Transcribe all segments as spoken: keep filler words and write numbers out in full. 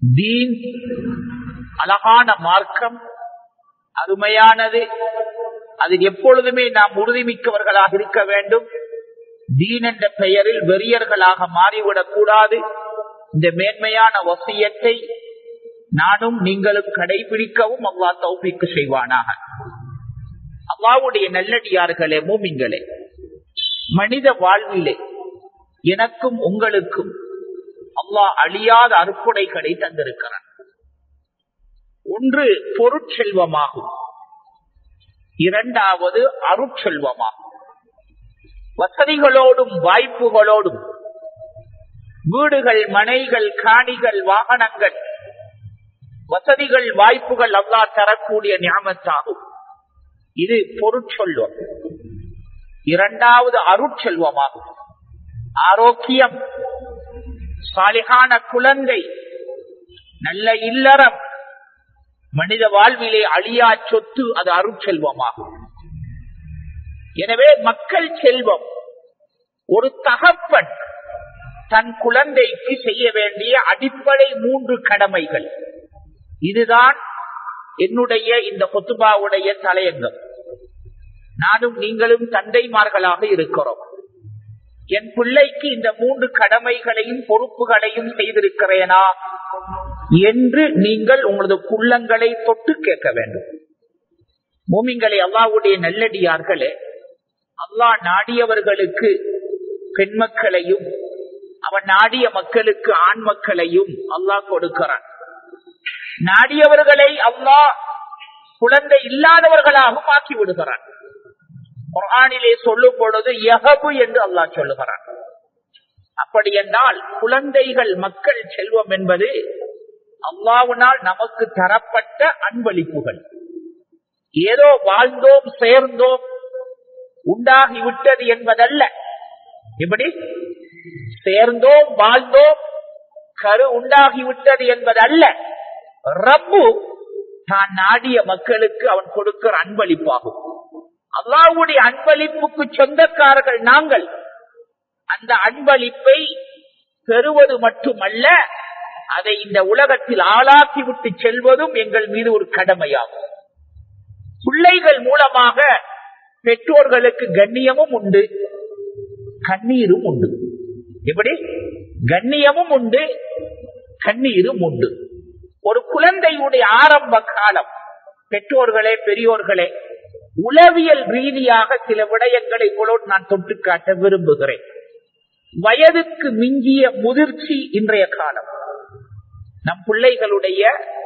தீன் அழகான மார்க்கம், அருமையானது. அதில் எப்பொழுதுமே நாம் உறுதிமிக்கவர்களாக இருக்க வேண்டும். தீன் என்ற பெயரில் வெறியர்களாக மாறிவிடக் கூடாது. இந்த மேன்மையான வசியத்தை நானும் நீங்களும் கடைபிடிக்கவும் அல்லாஹ் தௌஃபீக் செய்வானாக. அல்லாஹ்வுடைய நல்லடியார்களே, மூமின்களே, மனித வாழ்விலே எனக்கும் உங்களுக்கும் அல்லாஹ் அழியாத அருட்கொடைகளை தந்திருக்கிறான். ஒன்று பொருட்செல்வமாகும், இரண்டாவது அருட்செல்வமாகும். வசதிகளோடும் வாய்ப்புகளோடும் வீடுகள், மனைகள், காணிகள், வாகனங்கள், வசதிகள், வாய்ப்புகள் அல்லாஹ் தரக்கூடிய நியாமத்தாகும். இது பொருட்செல்வம். இரண்டாவது அருட்செல்வமாகும். ஆரோக்கியம், சாலிகான குழந்தை, நல்ல இல்லறம், மனித வாழ்விலே அழியா சொத்து, அது அருட்செல்வமாகும். எனவே மக்கள் செல்வம், ஒரு தகப்பன் தன் குழந்தைக்கு செய்ய வேண்டிய அடிப்படை மூன்று கடமைகள். இதுதான் என்னுடைய இந்த குத்துபாவுடைய தலையங்கம். நானும் நீங்களும் தந்தைமார்களாக இருக்கிறோம். என் பிள்ளைக்கு இந்த மூன்று கடமைகளையும் பொறுப்புகளையும் செய்திருக்கிறேனா என்று நீங்கள் உங்களது குள்ளங்களை தொட்டு கேட்க வேண்டும். மூமின்களே, அல்லாஹ்வுடைய நல்லடியார்களே, அல்லாஹ் நாடியவர்களுக்கு பெண் மக்களையும் அவன் நாடிய மக்களுக்கு ஆண் மக்களையும் அல்லாஹ் கொடுக்கிறான். நாடியவர்களை அல்லாஹ் குழந்தை இல்லாதவர்களாகவும் ஆக்கி விடுகிறான். குர்ஆனிலே சொல்லும் பொழுது யஹபு என்று அல்லாஹ் சொல்லுகிறான். அப்படி என்றால் குழந்தைகள் மக்கள் செல்வம் என்பது அல்லாஹ்வினால் நமக்கு தரப்பட்ட அன்பளிப்புகள். ஏதோ வாழ்ந்தோம், சேர்ந்தோம், உண்டாகிவிட்டது என்பதல்ல. இப்படி சேர்ந்தோம், வாழ்ந்தோம், கரு உண்டாகிவிட்டது என்பதல்ல. ரப்பு தான் நாடிய மக்களுக்கு அவன் கொடுக்கிற அன்பளிப்பாகும். அல்லாஹ்வுடைய அன்பளிப்புக்கு சொந்தக்காரர்கள் நாங்கள். அந்த அன்பளிப்பை பெறுவது மட்டுமல்ல, அதை இந்த உலகத்தில் ஆளாக்கி விட்டு செல்வதும் எங்கள் மீது ஒரு கடமையாகும். பிள்ளைகள் மூலமாக பெற்றோர்களுக்கு கண்ணியமும் உண்டு, கண்ணீரும் உண்டு. எப்படி? கண்ணியமும் உண்டு, கண்ணீரும் உண்டு. ஒரு குழந்தையுடைய ஆரம்ப காலம், பெற்றோர்களே, பெரியோர்களே, உளவியல் ரீதியாக சில விடயங்களை உங்களோடு நான் தொட்டு காட்ட விரும்புகிறேன். வயதுக்கு மிஞ்சிய முதிர்ச்சி இன்றைய காலம். நம் பிள்ளைகளுடைய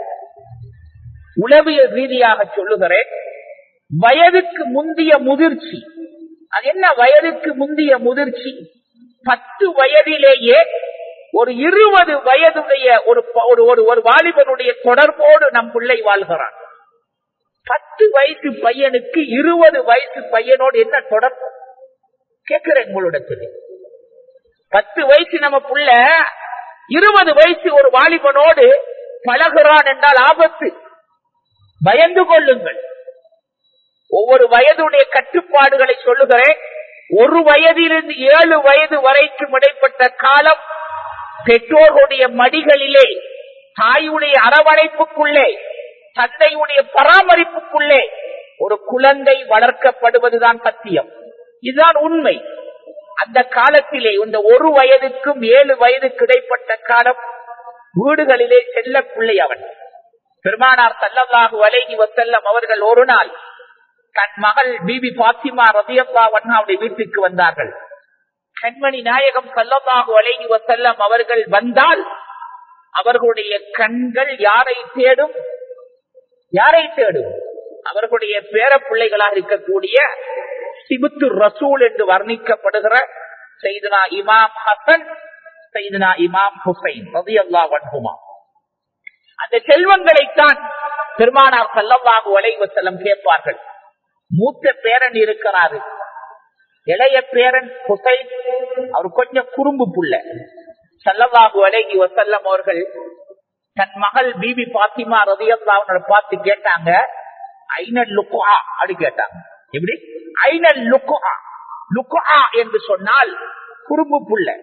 உளவியல் ரீதியாக சொல்லுகிறேன், வயதுக்கு முந்திய முதிர்ச்சி. அது என்ன வயதுக்கு முந்திய முதிர்ச்சி? பத்து வயதிலேயே ஒரு இருபது வயதுடைய ஒரு ஒரு வாலிபனுடைய தொடர்போடு நம் பிள்ளை வாழ்கிறான். பத்து வயசு பையனுக்கு இருபது வயசு பையனோடு என்ன தொடர்பு கேட்கிறேன் உங்களிடத்தில். பத்து வயசு நம்ம புள்ள இருபது வயசு ஒரு வாலிபனோடு பழகிறான் என்றால் ஆபத்து. பயந்து கொள்ளுங்கள். ஒவ்வொரு வயதுடைய கட்டுப்பாடுகளை சொல்லுகிறேன். ஒரு வயதிலிருந்து ஏழு வயது வரைக்கும் இடைப்பட்ட காலம் பெற்றோர்களுடைய மடிகளிலே, தாயுடைய அரவணைப்புக்குள்ளே, தந்தையுடைய பராமரிப்புக்குள்ளே ஒரு குழந்தை வளர்க்கப்படுவதுதான் சத்தியம். இதுதான் உண்மை. அந்த காலத்திலே இந்த ஒரு வயதுக்கும் ஏழு வயதுக்கு இடைப்பட்ட காலம் வீடுகளிலே செல்ல பிள்ளை அவன். பெருமானார் ஸல்லல்லாஹு அலைஹி வஸல்லம் அவர்கள் ஒரு நாள் தன் மகள் பிபி பாத்திமா ரலியல்லாஹு அன்ஹாவுடைய வீட்டுக்கு வந்தார்கள். கண்மணி நாயகம் ஸல்லல்லாஹு அலைஹி வஸல்லம் அவர்கள் வந்தால் அவர்களுடைய கண்கள் யாரை தேடும்? யாரை தேடும்? அவர்களுடைய பேர பிள்ளைகளாக இருக்கக்கூடிய சிபுத்து ரசூல் என்று வர்ணிக்கப்படுகிற சையதுனா இமாம் ஹசன், சையதுனா இமாம் ஹுசைன் ரலியல்லாஹு அன்ஹுமா. அந்த செல்வங்களைத்தான் பெருமானார் ஸல்லல்லாஹு அலைஹி வஸல்லம் கேட்பார்கள். மூத்த பேரன் இருக்கிறாரு, இளைய பேரன் ஹுசைன், அவர் கொஞ்சம் குறும்பு புள்ள. ஸல்லல்லாஹு அலைஹி வஸல்லம் அவர்கள் தன் மகள் பிபி பாத்திமா ரலியல்லாஹு அன்ஹா பார்த்து கேட்டாங்க, ஐனல் லுக்ஆ அப்படி கேட்டாங்க. எப்படி? ஐனல் லுக்ஆ. லுக்ஆ என்று சொன்னால் குறும்பு புள்ள.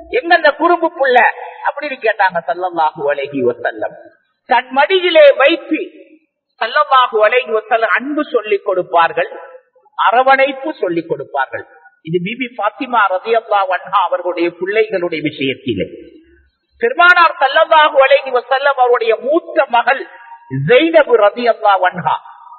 எங்க அந்த குறும்பு புள்ள அப்படின்னு கேட்டாங்க ஸல்லல்லாஹு அலைஹி வஸல்லம். தன் மடியிலே வைத்து ஸல்லல்லாஹு அலைஹி வஸல்லம் அன்பு சொல்லிக் கொடுப்பார்கள், அரவணைப்பு சொல்லிக் கொடுப்பார்கள். இது பிபி ஃபாத்திமா ரலியல்லாஹு அன்ஹா அவர்களுடைய பிள்ளைகளுடைய விஷயத்திலே. பெருமானார் ஸல்லல்லாஹு அலைஹி வஸல்லம் அவருடைய மூத்த மகள் ஸைனப் ரலியல்லாஹு அன்ஹா,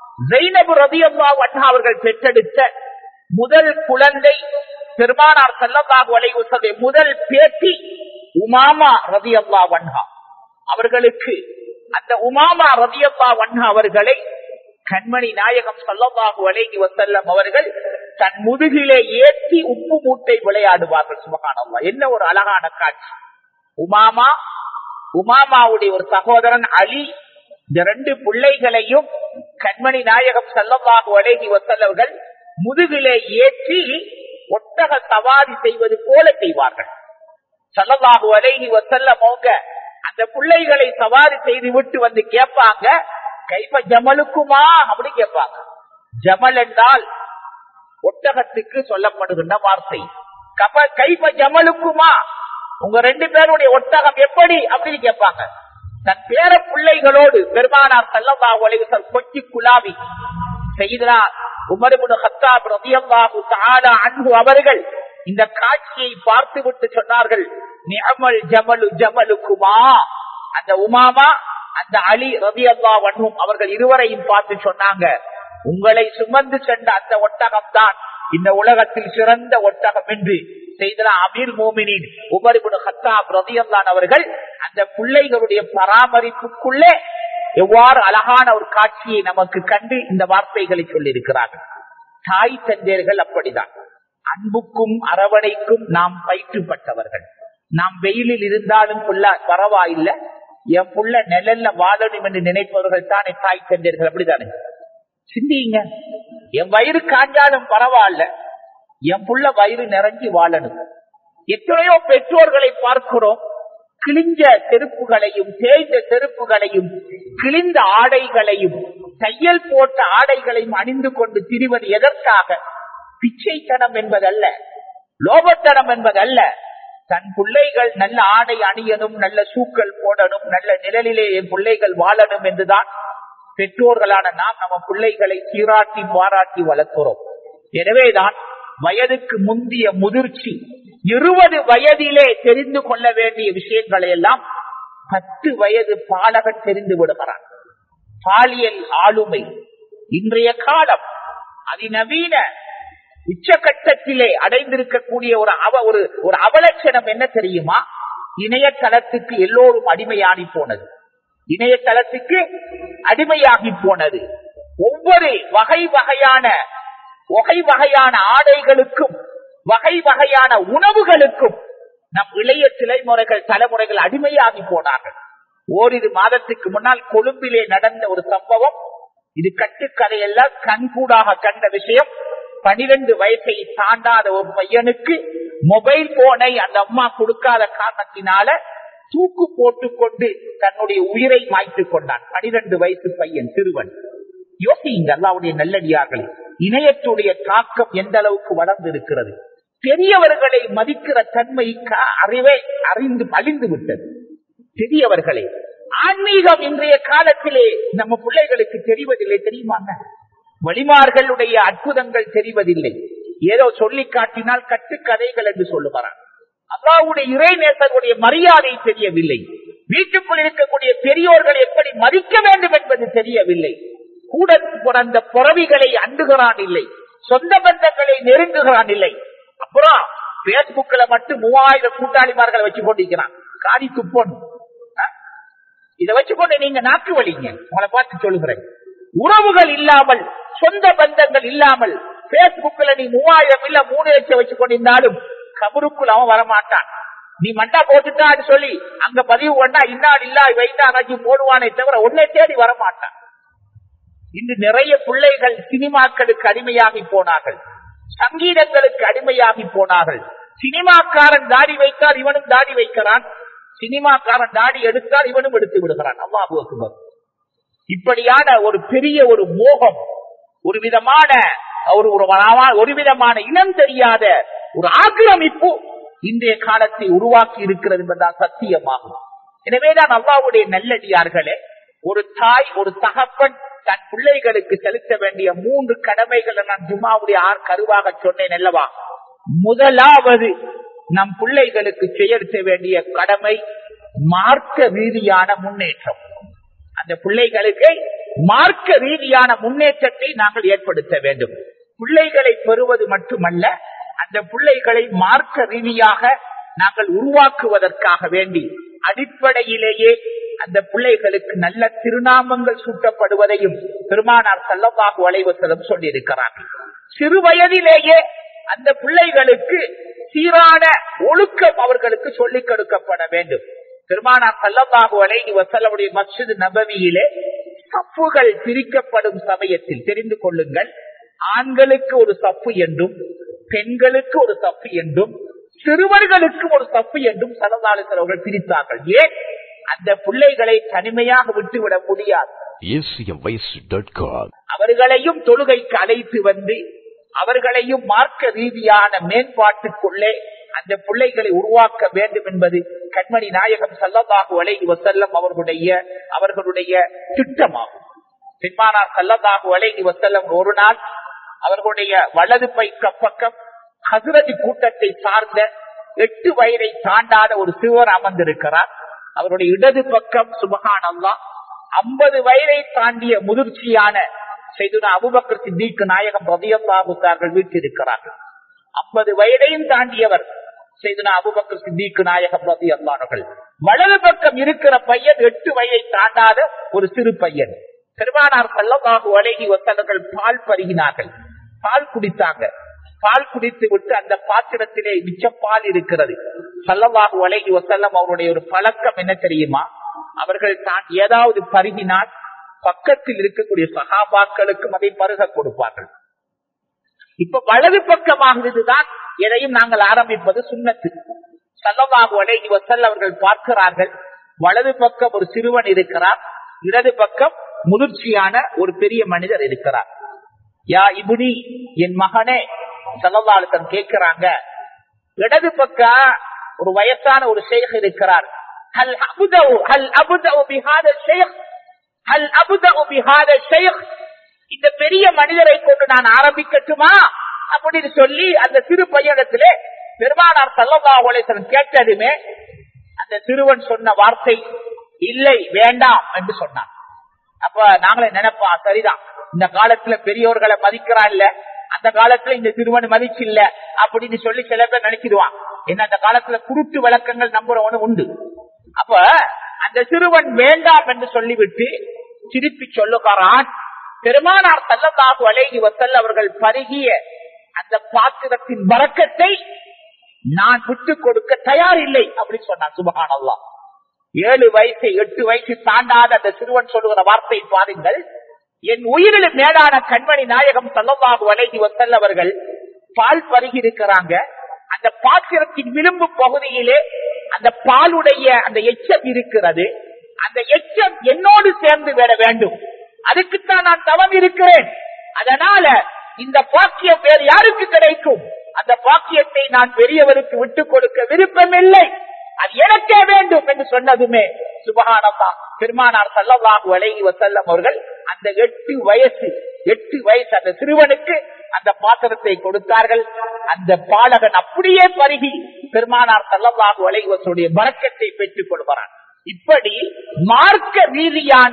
ஸைனப் ரலியல்லாஹு அன்ஹா அவர்கள் பெற்றெடுத்த முதல் குழந்தை பெருமானார் ஸல்லல்லாஹு அலைஹி வஸல்லம் முதல் பேத்தி உமாமா ரலியல்லாஹு அன்ஹா. அவர்களுக்கு அந்த உமாமா ரலியல்லாஹு அன்ஹா அவர்களை கண்மணி நாயகம் ஸல்லல்லாஹு அலைஹி வஸல்லம் அவர்கள் தன் முதுகிலே ஏற்றி உப்பு மூட்டை விளையாடுவார்கள். சுப்ஹானல்லாஹ், என்ன ஒரு அழகான காட்சி. உமாமா, உமாமாவுடைய ஒரு சகோதரன் அலி, இந்த ரெண்டு பிள்ளைகளையும் கண்மணி நாயகம் ஸல்லல்லாஹு அலைஹி வஸல்லம் அவர்கள் முதுகிலே ஏற்றி ஒட்டக சவாரி செய்வது போல செய்வார்கள். ஸல்லல்லாஹு அலைஹி வஸல்லம் அவங்க அந்த பிள்ளைகளை சவாரி செய்து விட்டு வந்து கேட்பாங்க, கைஃப ஜமலுக்குமா அப்படி கேட்பாங்க. ஜமல் என்றால் ஒட்டகத்துக்கு சொல்லப்படுகின்ற வார்த்தை. கைஃப ஜமலுக்குமா, உங்க ரெண்டு பேருடைய ஒட்டகம் எப்படி அப்படின்னு கேட்பாங்க. தன் பேர பிள்ளைகளோடு பெருமானார் ஸல்லல்லாஹு அலைஹி வஸல்லம் கொச்சி குலாவி செய்தா உமர் இப்னு கத்தாப் ரலியல்லாஹு தஆலா அன்ஹு அவர்கள் இந்த காட்சியை பார்த்து விட்டு சொன்னார்கள், நிஅமல் ஜமலு ஜமலுக்குமா. அந்த உமாமா, அந்த அலி ரலியல்லாஹு அன்ஹு அவர்கள் இருவரையும் பார்த்து சொன்னாங்க, உங்களை சுமந்து சென்ற அந்த ஒட்டகம் தான் இந்த உலகத்தில் சிறந்த ஒட்டகம் என்று செய்தா அமீர் மோமினின் உமர் இப்னு கத்தாப் ரலியல்லாஹு அவர்கள் அந்த பிள்ளைகளுடைய பராமரிப்புக்குள்ளே எவ்வாறு அழகான ஒரு காட்சியை நமக்கு கண்டு இந்த வார்த்தைகளை சொல்லியிருக்கிறார்கள். தாய் தந்தையர்கள் அப்படிதான், அன்புக்கும் அரவணைக்கும் நாம் பயிற்றுப்பட்டவர்கள். நாம் வெயிலில் இருந்தாலும் புள்ள பரவாயில்லை, என் புள்ள நிழல்ல வாழணும் என்று நினைப்பவர்கள் தானே தாய் தந்தையர்கள். அப்படித்தானே சிந்திங்க. என் வயிறு காஞ்சாலும் பரவாயில்ல, என் புள்ள வயிறு நிறைஞ்சி வாழணும். எத்தனையோ பெற்றோர்களை பார்க்கிறோம், கிழிஞ்ச செருப்புகளையும் தேய்ந்த செருப்புகளையும் கிழிந்த ஆடைகளையும் தையல் போட்ட ஆடைகளையும் அணிந்து கொண்டு திரிவது எதற்காக? பிச்சைத்தனம் என்பதல்ல, லோபத்தனம் என்பதல்ல. தன் பிள்ளைகள் நல்ல ஆடை அணியணும், நல்ல சூக்கள் போடணும், நல்ல நிழலிலே என் பிள்ளைகள் வாழணும் என்றுதான் பெற்றோர்களான நாம் நம்ம பிள்ளைகளை சீராட்டி பாராட்டி வளர்க்கிறோம். எனவேதான் வயதுக்கு முந்திய முதிர்ச்சி, இருபது வயதிலே தெரிந்து கொள்ள வேண்டிய விஷயங்களை எல்லாம் பத்து வயது பாலகன் தெரிந்து விடுகிறான். பாலியல் ஆளுமை இன்றைய காலம் அதிநவீன உச்சகட்டத்திலே அடைந்திருக்கக்கூடிய ஒரு அவ ஒரு ஒரு அவலட்சணம் என்ன தெரியுமா? இணையதளத்துக்கு எல்லோரும் அடிமையாகி போனது. இணையதளத்துக்கு அடிமையாகி போனது. ஒவ்வொரு வகை வகையான வகை வகையான ஆடைகளுக்கும் வகை வகையான உணவுகளுக்கும் நம் இளைய தலைமுறைகள் தலைமுறைகள் அடிமையாகி போனார்கள். ஓரிரு மாதத்துக்கு முன்னால் கொழும்பிலே நடந்த ஒரு சம்பவம், இது கட்டுக்கதையெல்லாம் கண்கூடாக கண்ட விஷயம். பனிரெண்டு வயசை தாண்டாத ஒரு பையனுக்கு மொபைல் போனை அந்த அம்மா கொடுக்காத காரணத்தினால தூக்கு போட்டுக்கொண்டு தன்னுடைய உயிரை மாய்த்துக் கொண்டான். பனிரெண்டு வயசு பையன், சிறுவன். யோசிங்க அல்லாஹ்வுடைய நல்லடியார்கள், இணையத்துடைய தாக்கம் எந்த அளவுக்கு வளர்ந்து இருக்கிறது. பெரியவர்களை மதிக்கிற தன்மை அறிவே அறிந்து அழிந்து விட்டது. பெரியவர்களே, ஆன்மீகம் இன்றைய காலத்திலே நம்ம பிள்ளைகளுக்கு தெரிவதில்லை. தெரியுமாங்க, வழிமார்களுடைய அற்புதங்கள் தெரிவதில்லை. ஏதோ சொல்லி காட்டினால் கட்டுக்கதைகள் என்று சொல்லுகிறான். அல்லாஹ்வுடைய இறைநேசர்களுடைய மரியாதை தெரியவில்லை. வீட்டுக்குள் இருக்கக்கூடிய பெரியோர்களை எப்படி மதிக்க வேண்டும் என்பது தெரியவில்லை. கூட பிறந்த புறவிகளை அண்டுகிறான் இல்லை, சொந்த பந்தங்களை நெருங்குகிறான் இல்லை. அப்புறம் பேஸ்புக்ல மட்டும் மூவாயிரம் கூட்டாளிமார்களை வச்சு கொண்டிருக்கிறான். காரி துப்பொன் இதை வச்சுக்கொண்டு நீங்க நாக்கு வலிங்க. உங்களை பார்த்து சொல்லுகிறேன், உறவுகள் இல்லாமல் சொந்த பந்தங்கள் இல்லாமல் பேஸ்புக்ல நீ மூவாயிரம் இல்ல மூணு லட்சம் வச்சு கொண்டிருந்தாலும் கபருக்குள் அவன் வரமாட்டான். நீ மண்டா போட்டுட்டான்னு சொல்லி அங்க பதிவு பண்ணா இன்னாடு இல்லா வைத்தாச்சு போடுவானே தவிர உன்னை தேடி வரமாட்டான். இன்று நிறைய பிள்ளைகள் சினிமாக்களுக்கு அடிமையாகி போனார்கள், சங்கீதங்களுக்கு அடிமையாகி போனார்கள். சினிமாக்காரன் தாடி வைத்தால் இவனும் தாடி வைக்கிறான், சினிமாக்காரன் தாடி எடுத்தால் இவனும் எடுத்து விடுகிறான். அல்லாஹு அக்பர். இப்படியான ஒரு பெரிய ஒரு மோகம், ஒரு விதமான ஒரு ஒரு விதமான இனம் தெரியாத ஒரு ஆக்கிரமிப்பு இன்றைய காலத்தை உருவாக்கி இருக்கிறது என்பதால் சத்தியமாகும். எனவேதான் அல்லாஹ்வுடைய நல்லடியார்களே, ஒரு தாய் ஒரு தகப்பன் தன் பிள்ளைகளுக்கு செலுத்த வேண்டிய மூன்று கடமைகளை நான் ஜும்மாவுடைய ஆறு கருவாக சொன்னேன் அல்லவா. முதலாவது நம் பிள்ளைகளுக்கு செலுத்த வேண்டிய கடமை மார்க்க ரீதியான முன்னேற்றம். அந்த பிள்ளைகளுக்கு மார்க்க ரீதியான முன்னேற்றத்தை நாங்கள் ஏற்படுத்த வேண்டும். பிள்ளைகளை பெறுவது மட்டுமல்ல, அந்த பிள்ளைகளை மார்க்க ரீதியாக நாங்கள் உருவாக்குவதற்காக வேண்டி அடிப்படையிலேயே அந்த பிள்ளைகளுக்கு நல்ல திருநாமங்கள் சூட்டப்படுவதையும் பெருமானார் ஸல்லல்லாஹு அலைஹி வஸல்லம் சொல்லியிருக்கிறார்கள். சிறு வயதிலேயே அந்த பிள்ளைகளுக்கு சீரான ஒழுக்கம் அவர்களுக்கு சொல்லிக் கொடுக்கப்பட வேண்டும். பெருமானார் ஸல்லல்லாஹு அலைஹி வஸல்லமுடைய மஸ்ஜித் நபவியிலே சஃப்புகள் பிரிக்கப்படும் சமயத்தில் தெரிந்து கொள்ளுங்கள், ஆண்களுக்கு ஒரு சஃப்பு என்றும் பெண்களுக்கு ஒரு சஃப்பு என்றும் சிறுவர்களுக்கு ஒரு சஃப்பு என்றும் ஸல்லல்லாஹு அலைஹி வஸல்லம் அவர்கள் பிரித்தார்கள். ஏன்? அந்த பிள்ளைகளை தனிமையாக விட்டுவிட முடியாது. அவர்களையும் தொழுகைக்கு அழைத்து வந்து அவர்களையும் மார்க்க ரீதியான மேம்பாட்டுக்குள்ளே அந்த பிள்ளைகளை உருவாக்க வேண்டும் என்பது கண்மணி நாயகம் ஸல்லல்லாஹு அலைஹி வஸல்லம் அவர்களுடைய அவர்களுடைய திட்டமாகும். பெருமானார் ஸல்லல்லாஹு அலைஹி வஸல்லம் ஒரு நாள் அவர்களுடைய வலது பைக்க பக்கம் ஹஸ்ரத் கூட்டத்தை சார்ந்த எட்டு வயதை தாண்டாத ஒரு சிறுவர் அமர்ந்திருக்கிறார். அவருடைய இடது பக்கம் சுப்ஹானல்லாஹ் ஐம்பது வயதை தாண்டிய முதிர்ச்சியான சையதுனா அபூபக்கர் சித்திக் நாயகம் ரலியல்லாஹு தஆலா வீட்டிருக்கிறார்கள். ஐம்பது வயதையும் தாண்டியவர் சையதுனா அபூபக்கர் சித்திக் நாயகம் ரலியல்லாஹு அன்ஹு. வலது பக்கம் இருக்கிற பையன் எட்டு வயதை தாண்டாத ஒரு சிறு பையன். பெருமானார் ஸல்லல்லாஹு அலைஹி வஸல்லம் பால் பருகினார்கள், பால் குடித்தாங்க. பால் குடித்து விட்டு அந்த பாத்திரத்திலே மிச்ச பால் இருக்கிறது. ஸல்லல்லாஹு அலைஹி வஸல்லம் அவருடைய ஒரு பழக்கம் என்ன தெரியுமா? அவர்கள் தான் ஏதாவது பருகினால் பக்கத்தில் இருக்கக்கூடிய சஹாபாக்களுக்கும் அதை பருக கொடுப்பார்கள். இப்ப வலது பக்கமாகிறதுதான் எதையும் நாங்கள் ஆரம்பிப்பது சுன்னத்து. ஸல்லல்லாஹு அலைஹி வஸல்லம் அவர்கள் பார்க்கிறார்கள், வலது பக்கம் ஒரு சிறுவன் இருக்கிறார், இடது பக்கம் முதிர்ச்சியான ஒரு பெரிய மனிதர் இருக்கிறார். யா இப்னி, என் மகனே, ஸல்லல்லாஹு அலைஹி வஸல்லம் கேட்கிறாங்க. இடது பக்கம் ஒரு வயசான ஒரு ஷேக் இருக்கிறார். ஹல் அபுதஉ ஹல் அபுதஉ பிஹாதா ஷேக் ஹல் அபுதஉ பிஹாதா ஷேக், இந்த பெரிய மனிதரை கொண்டு நான் ஆரம்பிக்கட்டுமா அப்படின்னு சொல்லி அந்த சிறு பையனிடத்திலே பெருமானார் ஸல்லல்லாஹு அலைஹி வஸல்லம் கேட்டதுமே அந்த சிறுவன் சொன்ன வார்த்தை இல்லை, வேண்டாம் என்று சொன்னான். அப்ப நாங்களே நினைப்பா, சரிதான், இந்த காலத்துல பெரியோர்களை மதிக்கிறா இல்ல, அந்த காலத்துல இந்த சிறுவன் மதிச்சு இல்ல அப்படின்னு சொல்லி சில பேர் நினைச்சிடுவான். ஏன்னா அந்த காலத்துல குருட்டு விளக்கங்கள் நம்புறவனு உண்டு. அப்ப அந்த சிறுவன் வேண்டாம் என்று சொல்லிவிட்டு திருப்பி சொல்லுகிறான், பெருமானார் ஸல்லல்லாஹு அலைஹி வஸல்லம் அவர்கள் பருகிய அந்த பாத்திரத்தின் பரக்கத்தை நான் விட்டு கொடுக்க தயார் இல்லை அப்படின்னு சொன்னான். சுப்ஹானல்லாஹ். ஏழு வயசு எட்டு வயசு தாண்டாத அந்த சிறுவன் சொல்லுகிற வார்த்தை பாருங்கள். என் உயிரில் மேலான கண்மணி நாயகம் ஸல்லல்லாஹு அலைஹி வஸல்லம் அவர்கள் பால் பருகி இருக்கிறாங்க. அந்த பாத்திரத்தின் விளிம்பு பகுதியிலே அந்த பாலுடைய அந்த எச்சம் இருக்கிறது. அந்த எச்சம் என்னோடு சேர்ந்து விட வேண்டும், அதுக்குத்தான் நான் தவம் இருக்கிறேன். அதனால இந்த பாக்கியம் வேறு யாருக்கு கிடைக்கும்? அந்த பாக்கியத்தை நான் பெரியவருக்கு விட்டுக் கொடுக்க விருப்பமில்லை, அது எனக்கே வேண்டும் என்று சொன்னதுமே சுப்ஹானல்லாஹ், பெருமானார் ஸல்லல்லாஹு அலைஹி வஸல்லம் அவர்கள் அந்த எட்டு வயசு எட்டு வயசு அந்த சிறுவனுக்கு அந்த பாத்திரத்தை கொடுத்தார்கள். அந்த பாலகன் அப்படியே பருகி பெருமானார் ஸல்லல்லாஹு அலைஹி வஸல்லம் பரக்கத்தை பெற்றுக் கொள்கிறான். இப்படி மார்க்க ரீதியான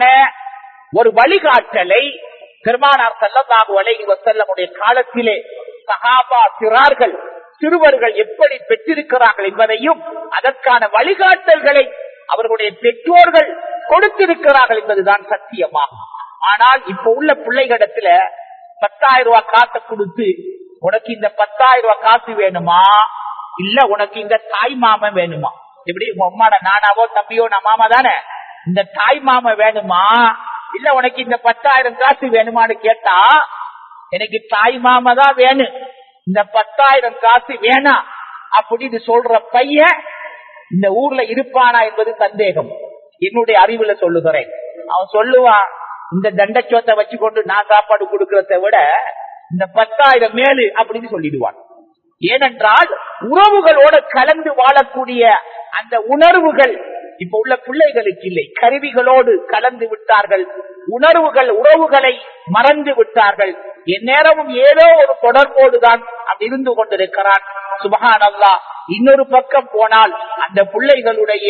ஒரு வழிகாட்டலை பெருமானார் ஸல்லல்லாஹு அலைஹி வஸல்லம் காலத்திலே சஹாபா சிறார்கள் சிறுவர்கள் எப்படி பெற்றிருக்கிறார்கள் என்பதையும் அதற்கான வழிகாட்டல்களை அவர்களுடைய பெற்றோர்கள் கொடுத்திருக்கிறார்கள் என்பதுதான் சத்தியமாகும். ஆனால் இப்ப உள்ள பிள்ளைகளிடத்துல பத்தாயிரம் ரூபாய் காசை கொடுத்து உனக்கு இந்த பத்தாயிரம் ரூபாய் காசு வேணுமா, இல்ல உனக்கு இந்த தாய் மாமன் வேணுமா, எப்படி உம்மாட நானாவோ தம்பியோ நான் மாமா தானே, இந்த தாய் மாம வேணுமா இல்ல உனக்கு இந்த பத்தாயிரம் காசு வேணுமான்னு கேட்டா எனக்கு தாய் மாமா தான் வேணும், இந்த பத்தாயிரம் காசு வேணாம் அப்படின்னு சொல்ற பையன் இந்த ஊர்ல இருப்பானா என்பது சந்தேகம். என்னுடைய அறிவுல சொல்லுகிறேன். அவன் சொல்லுவான், இந்த தண்டச்சோத்தை வச்சு கொண்டு நான் சாப்பாடு கொடுக்கறத விட இந்த பத்தாயிரம் மேலு அப்படின்னு சொல்லிடுவான். ஏனென்றால் உறவுகளோடு கலந்து வாழக்கூடிய அந்த உணர்வுகள் இப்ப உள்ள பிள்ளைகளுக்கு இல்லை. கருவிகளோடு கலந்து விட்டார்கள், உணர்வுகள் உறவுகளை மறந்து விட்டார்கள். எந்நேரமும் ஏதோ ஒரு தொடர்போடுதான் அப்படி இருந்து கொண்டிருக்கிறான். சுப்ஹானல்லாஹ். இன்னொரு பக்கம் போனால் அந்த பிள்ளைகளுடைய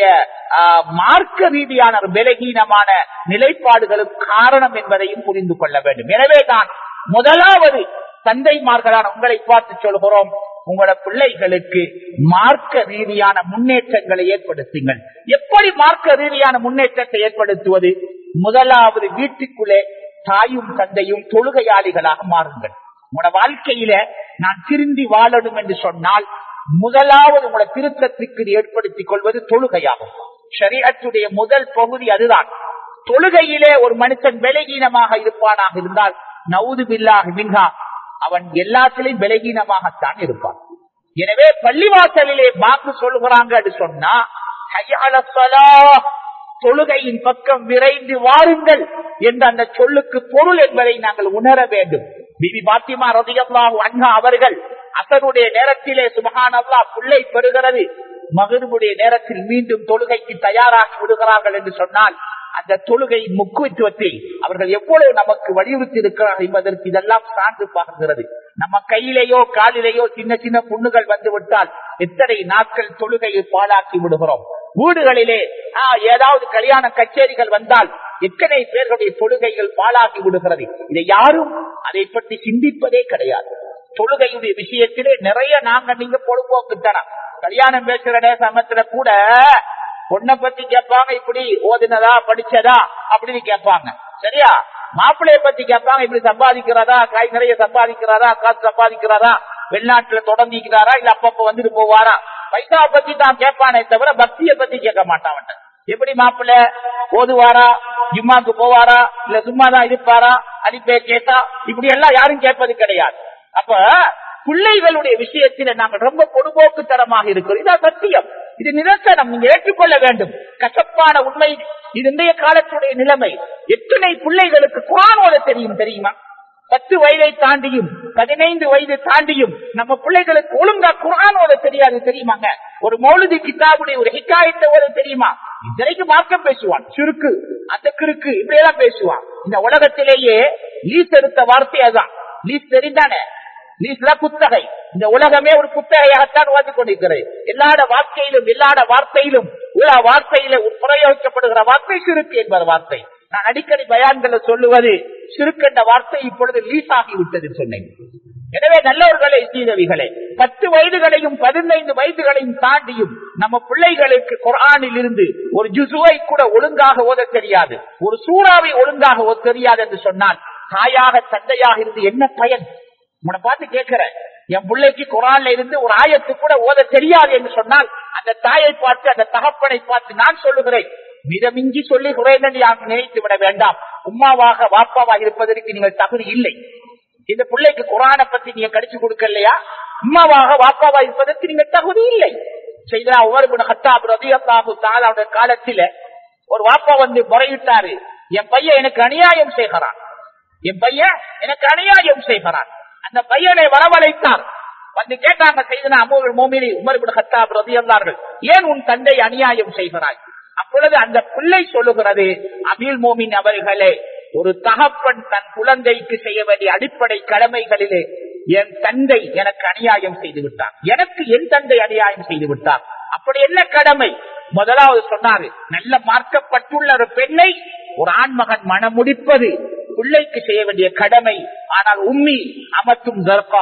மார்க்க ரீதியான பலகீனமான நிலைப்பாடுகளும் காரணம் என்பதையும் புரிந்து கொள்ள வேண்டும். எனவேதான் முதலாவது தந்தைமார்களான உங்களை பார்த்து சொல்கிறோம், உங்களோட பிள்ளைகளுக்கு மார்க்க ரீதியான முன்னேற்றங்களை ஏற்படுத்துங்கள். எப்படி மார்க்க ரீதியான முன்னேற்றத்தை ஏற்படுத்துவது? முதலாவது வீட்டுக்குள்ளே தாயும் தந்தையும் தொழுகையாளிகளாக மாறுங்கள். உங்களோட வாழ்க்கையில நான் திருந்தி வாழணும் என்று சொன்னால் முதலாவது உங்களோட திருத்தத்துக்கு ஏற்படுத்திக் கொள்வது தொழுகையாகும். ஷரீஅத்துடைய முதல் பகுதி அதுதான். தொழுகையிலே ஒரு மனுஷன் பலகீனமாக இருப்பானாக இருந்தால் நவுது பில்லாஹி மின்ஹா, அவன் எல்லாத்திலையும் பலகீனமாகத்தான் இருப்பான். எனவே பள்ளிவாசலிலே பாங்கு சொல்லுகிறாங்க சொன்னா ஹய்ய அலஸ் ஸலாஹ், தொழுகையின் பக்கம் விரைந்து வாருங்கள் என்ற அந்த சொல்லுக்கு பொருள் என்பதை நாங்கள் உணர வேண்டும். பிபி பாத்திமா ரலியல்லாஹு அன்ஹா அவர்கள் அசருடைய நேரத்திலே சுப்ஹானல்லாஹ் புள்ளை பெறுகிறது, மக்ரிபுடைய நேரத்தில் மீண்டும் தொழுகைக்கு தயாராகி விடுகிறார்கள் என்று சொன்னால் அந்த தொழுகையின் முக்கியத்துவத்தை அவர்கள் எவ்வளவு நமக்கு வலியுறுத்தி இருக்கிறார்கள் என்பதற்கு இதெல்லாம் சான்று பார்க்கிறது. நம்ம கையிலேயோ காலிலேயோ சின்ன சின்ன புண்ணுகள் வந்து விட்டால் எத்தனை நாட்கள் தொழுகையை பாழாக்கி விடுகிறோம். வீடுகளிலே ஏதாவது கல்யாண கச்சேரிகள் வந்தால் எத்தனை பேர்களுடைய தொழுகைகள் பாழாக்கி விடுகிறது. இதை யாரும் அதை பற்றி சிந்திப்பதே கிடையாது. தொழுகையுடைய விஷயத்திலே நிறைய நாங்க நீங்க பொழுதுபோக்குத்தனம். கல்யாணம் பேசுற சமயத்துல கூட பொண்ணை பத்தி கேட்பாங்க, இப்படி ஓதினதா படிச்சதா அப்படின்னு கேட்பாங்க. சரியா? மாப்பிள்ளைய பத்தி கேட்பாங்க, இப்படி சம்பாதிக்கிறதா, காய் நிறைய சம்பாதிக்கிறாரா, காசு சம்பாதிக்கிறாரா, வெளிநாட்டுல தொடர்ந்திக்கிறாரா, இல்ல அப்பப்ப வந்துட்டு போவாரா, பைசாவை பத்தி தான் கேட்பானே தவிர பக்தியை பத்தி கேட்க மாட்டான். எப்படி மாப்பிள்ளை ஓதுவாரா, ஜும்மாக்கு போவாரா, இல்ல சும்மாதான் இருப்பாரா, அடிப்பே கேட்டா, இப்படி எல்லாம் யாரும் கேட்பது கிடையாது. அப்ப பிள்ளைகளுடைய விஷயத்தில நாங்கள் ரொம்ப பொதுபோக்குத்தனமாக இருக்கிறோம். இதான் சத்தியம், இது நிதர்சனம், நீங்க ஏற்றுக்கொள்ள வேண்டும். கசப்பான உண்மை, இது இன்றைய காலத்துடைய நிலைமை. எத்தனை பிள்ளைகளுக்கு குர்ஆன் ஓத தெரியும் தெரியுமா? பத்து வயதை தாண்டியும் பதினைந்து வயது தாண்டியும் நம்ம பிள்ளைகளுக்கு ஒழுங்கா குர்ஆன் ஓத தெரியாது தெரியுமாங்க? ஒரு மௌலிதி கிதாபுடைய ஒரு ஹிகாயத்தை ஓத தெரியுமா? இதற்கு மார்க்கம் பேசுவான், சுருக்கு அந்த கிறுக்கு இப்படி எல்லாம் பேசுவான். இந்த உலகத்திலேயே லீஸ் எடுத்த வார்த்தை அதுதான். லீஸ் தெரிந்தானே, லீஸ்ல புத்தகை. இந்த உலகமே ஒரு புத்தகையாகத்தான் வாழ்ந்து கொண்டிருக்கிறது. எல்லாட வாழ்க்கையிலும் எல்லாட வார்த்தையிலும் உலக வார்த்தையில பிரயோகிக்கப்படுகிற வார்த்தை சிறுக்கு என்பது வார்த்தை. நான் அடிக்கடி பயான்களை சொல்லுவது சிறுக்கு என்ற வார்த்தை இப்பொழுது லீஸ் ஆகிவிட்டது சொன்னேன். எனவே நல்லவர்களை சீதவிகளே, பத்து வயதுகளையும் பதினைந்து வயதுகளையும் தாண்டியும் நம்ம பிள்ளைகளுக்கு குர்ஆனில் இருந்து ஒரு ஜுசுவை கூட ஒழுங்காக ஓத தெரியாது, ஒரு சூறாவை ஒழுங்காக ஓத தெரியாது என்று சொன்னால் தாயாக தந்தையாக இருந்து என்ன பயன்? உன்னை பார்த்து கேட்கிறேன், என் பிள்ளைக்கு குர்ஆன்ல இருந்து ஒரு ஆயத்து கூட ஓத தெரியாது என்று சொன்னால் அந்த தாயை பார்த்து அந்த தகப்பனை பார்த்து நான் சொல்லுகிறேன், மிதமிஞ்சி சொல்லி குறைந்த யாரும் நினைத்து விட வேண்டாம். உம்மாவாக வாப்பாவாக இருப்பதற்கு நீங்கள் தகுதி இல்லை. இந்த பிள்ளைக்கு குர்ஆனை பத்தி நீங்க கடிச்சு கொடுக்கலையா, உம்மாவாக வாப்பாவாக இருப்பதற்கு நீங்க தகுதி இல்லை. செய்தா உமர் இப்னு கத்தாப் ரலியல்லாஹு தஆலா அவருடைய காலத்தில ஒரு வாப்பா வந்து முறையிட்டாரு, என் பையன் எனக்கு அநியாயம் செய்கிறான், என் பையன் எனக்கு அநியாயம் செய்கிறான். அந்த பையனை வரவழைத்தார். வந்து கேட்டாங்க, செய்தனா அமீருல் முஃமினீன் உமர் இப்னு கத்தாப் ரலியல்லாஹு, ஏன் உன் தந்தை அநியாயம் செய்கிறாய்? அப்பொழுது அந்த பிள்ளை சொல்லுகிறது, அமீருல் முஃமினீன் அவர்களே, ஒரு தகப்பன் தன் குழந்தைக்கு செய்ய வேண்டிய அடிப்படை கடமைகளிலே என் தந்தை எனக்கு அநியாயம் செய்து விட்டார், எனக்கு என் தந்தை அநியாயம் செய்து விட்டார். அப்படி என்ன கடமை? முதலாவது சொன்னாரு, நல்ல மார்க்கப்பட்டுள்ள ஒரு பெண்ணை ஒரு ஆண்மகன் மனம் முடிப்பது பிள்ளைக்கு செய்ய வேண்டிய கடமை. ஆனால் உம்மி அமத்தும்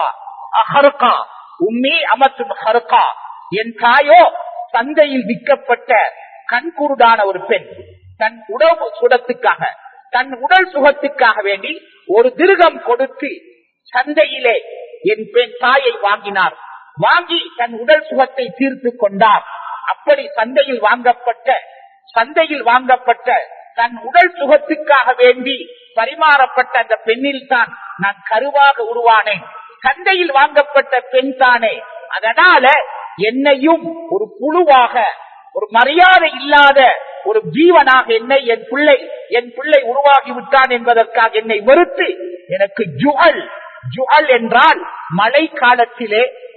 ஹர்கா, உம்மி அமத்தும் ஹர்கா, என் தாயோ சந்தையில் விற்கப்பட்ட கண்குருடான ஒரு பெண். தன் உடல் சுடத்துக்காக, தன் உடல் சுகத்துக்காக வேண்டி ஒரு திருகம் கொடுத்து சந்தையிலே என் பெண் தாயை வாங்கினார். வாங்கி தன் உடல் சுகத்தை தீர்த்து கொண்டார். அப்படி சந்தையில் வாங்கப்பட்ட சந்தையில் வாங்கப்பட்ட தன் உடல் சுகத்துக்காக வேண்டி பரிமாறப்பட்ட அந்த பெண்ணில் தான் நான் கருவாக உருவானேன். சந்தையில் வாங்கப்பட்ட பெண் தானே, அதனால என்னையும் ஒரு புழுவாக, ஒரு மரியாதை இல்லாத ஒரு ஜீவனாக என்னை என் பிள்ளை என் பிள்ளை உருவாகி விட்டான் என்பதற்காக என்னை வெறுத்து எனக்கு ஜுஅல், ஜுஅல் என்றால் மழை காலத்திலே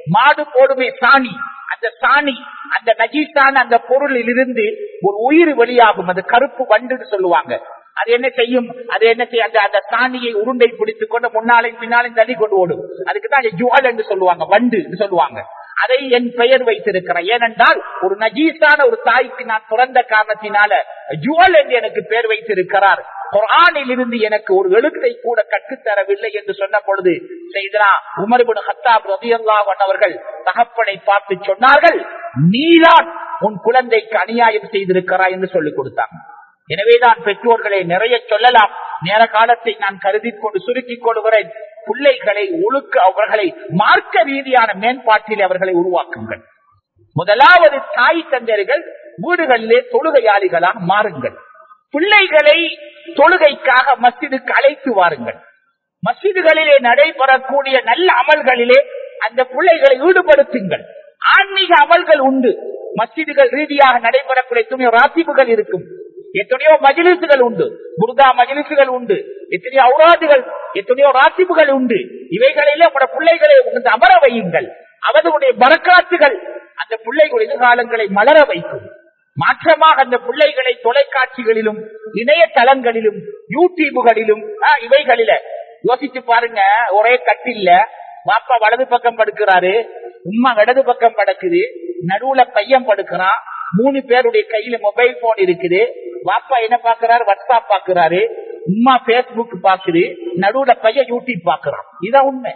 மாடு போடுமே சாணி, அந்த சாணி அந்த நஜீஸான அந்த பொருளில் இருந்து ஒரு உயிர் வெளியாகும். அது கருப்பு வண்டுன்னு சொல்லுவாங்க. அது என்ன செய்யும்? அது என்ன செய்ய அந்த அந்த சாணியை உருண்டை பிடித்துக் கொண்டு முன்னாலையும் பின்னாலையும் தள்ளி கொண்டு ஓடும். அதுக்குதான் ஜுவல் என்று சொல்லுவாங்க, வண்டு சொல்லுவாங்க. அதை என் பெயர் வைத்திருக்கிறேன். ஏனென்றால் ஒரு நஜீஸான ஒரு தாய்க்கு நான் பிறந்த காரணத்தினால ஜுவல் என்று எனக்கு பெயர் வைத்திருக்கிறார். குர்ஆனில் இருந்து எனக்கு ஒரு எழுத்தை கூட கற்றுத்தரவில்லை என்று சொன்ன பொழுது செய்தா உமர் இப்னு கத்தாப் ரலியல்லாஹு அன்ஹு அவர்கள் தகப்பனை பார்த்து சொன்னார்கள், நீதான் உன் குழந்தைக்கு அநியாயம் செய்திருக்கிறாய் என்று சொல்லிக் கொடுத்தாங்க. எனவேதான் பெற்றோர்களை நிறைய சொல்லலாம். நேர காலத்தை நான் கருதி கொண்டு சுருக்கிக் கொள்கிறேன். பிள்ளைகளை ஒழுக்க அவர்களை மார்க்க ரீதியான மேம்பாட்டில் அவர்களை உருவாக்குங்கள். முதலாவது தாய் தந்தையர்கள் வீடுகளிலே தொழுகையாளிகளாக மாறுங்கள். பிள்ளைகளை தொழுகைக்காக மஸ்ஜிதுக்கு அழைத்து வாருங்கள். மஸ்ஜிதுகளிலே நடைபெறக்கூடிய நல்ல அமல்களிலே அந்த பிள்ளைகளை ஈடுபடுத்துங்கள். ஆன்மீக அமல்கள் உண்டு. மஸ்ஜிதுகள் ரீதியாக நடைபெறக்கூடிய எத்தனையோ ராத்திபுகள் இருக்கும், எத்தனையோ மஜ்லிஸ்கள் உண்டு, புர்தா மஜ்லிஸ்கள் உண்டு, எத்தனையோ ஔராதுகள், எத்தனையோ ராத்திபுகள் உண்டு. இவைகளிலே உங்களுடைய பிள்ளைகளை அமர வையுங்கள். அவர்களுடைய பரக்காத்துகள் அந்த பிள்ளைகள் எதிர்காலங்களை மலர வைக்கும். மாற்றமாக அந்த பிள்ளைகளை தொலைக்காட்சிகளிலும் இணையதளங்களிலும் யூடியூபுகளிலும் இவைகளில யோசிச்சு பாருங்க. ஒரே கட்டில்ல பாப்பா வலது பக்கம் படுக்கிறாரு, உம்மா இடது பக்கம் படுக்குது, நடுவுல பையன் படுக்கிறான், மூணு பேருடைய கையில மொபைல் போன் இருக்குது. பாப்பா என்ன பாக்குறாரு? வாட்ஸ்அப் பாக்குறாரு, உம்மா பேஸ்புக் பாக்குது, நடுவுல பையன் யூடியூப் பாக்குறான். இதான் உண்மை,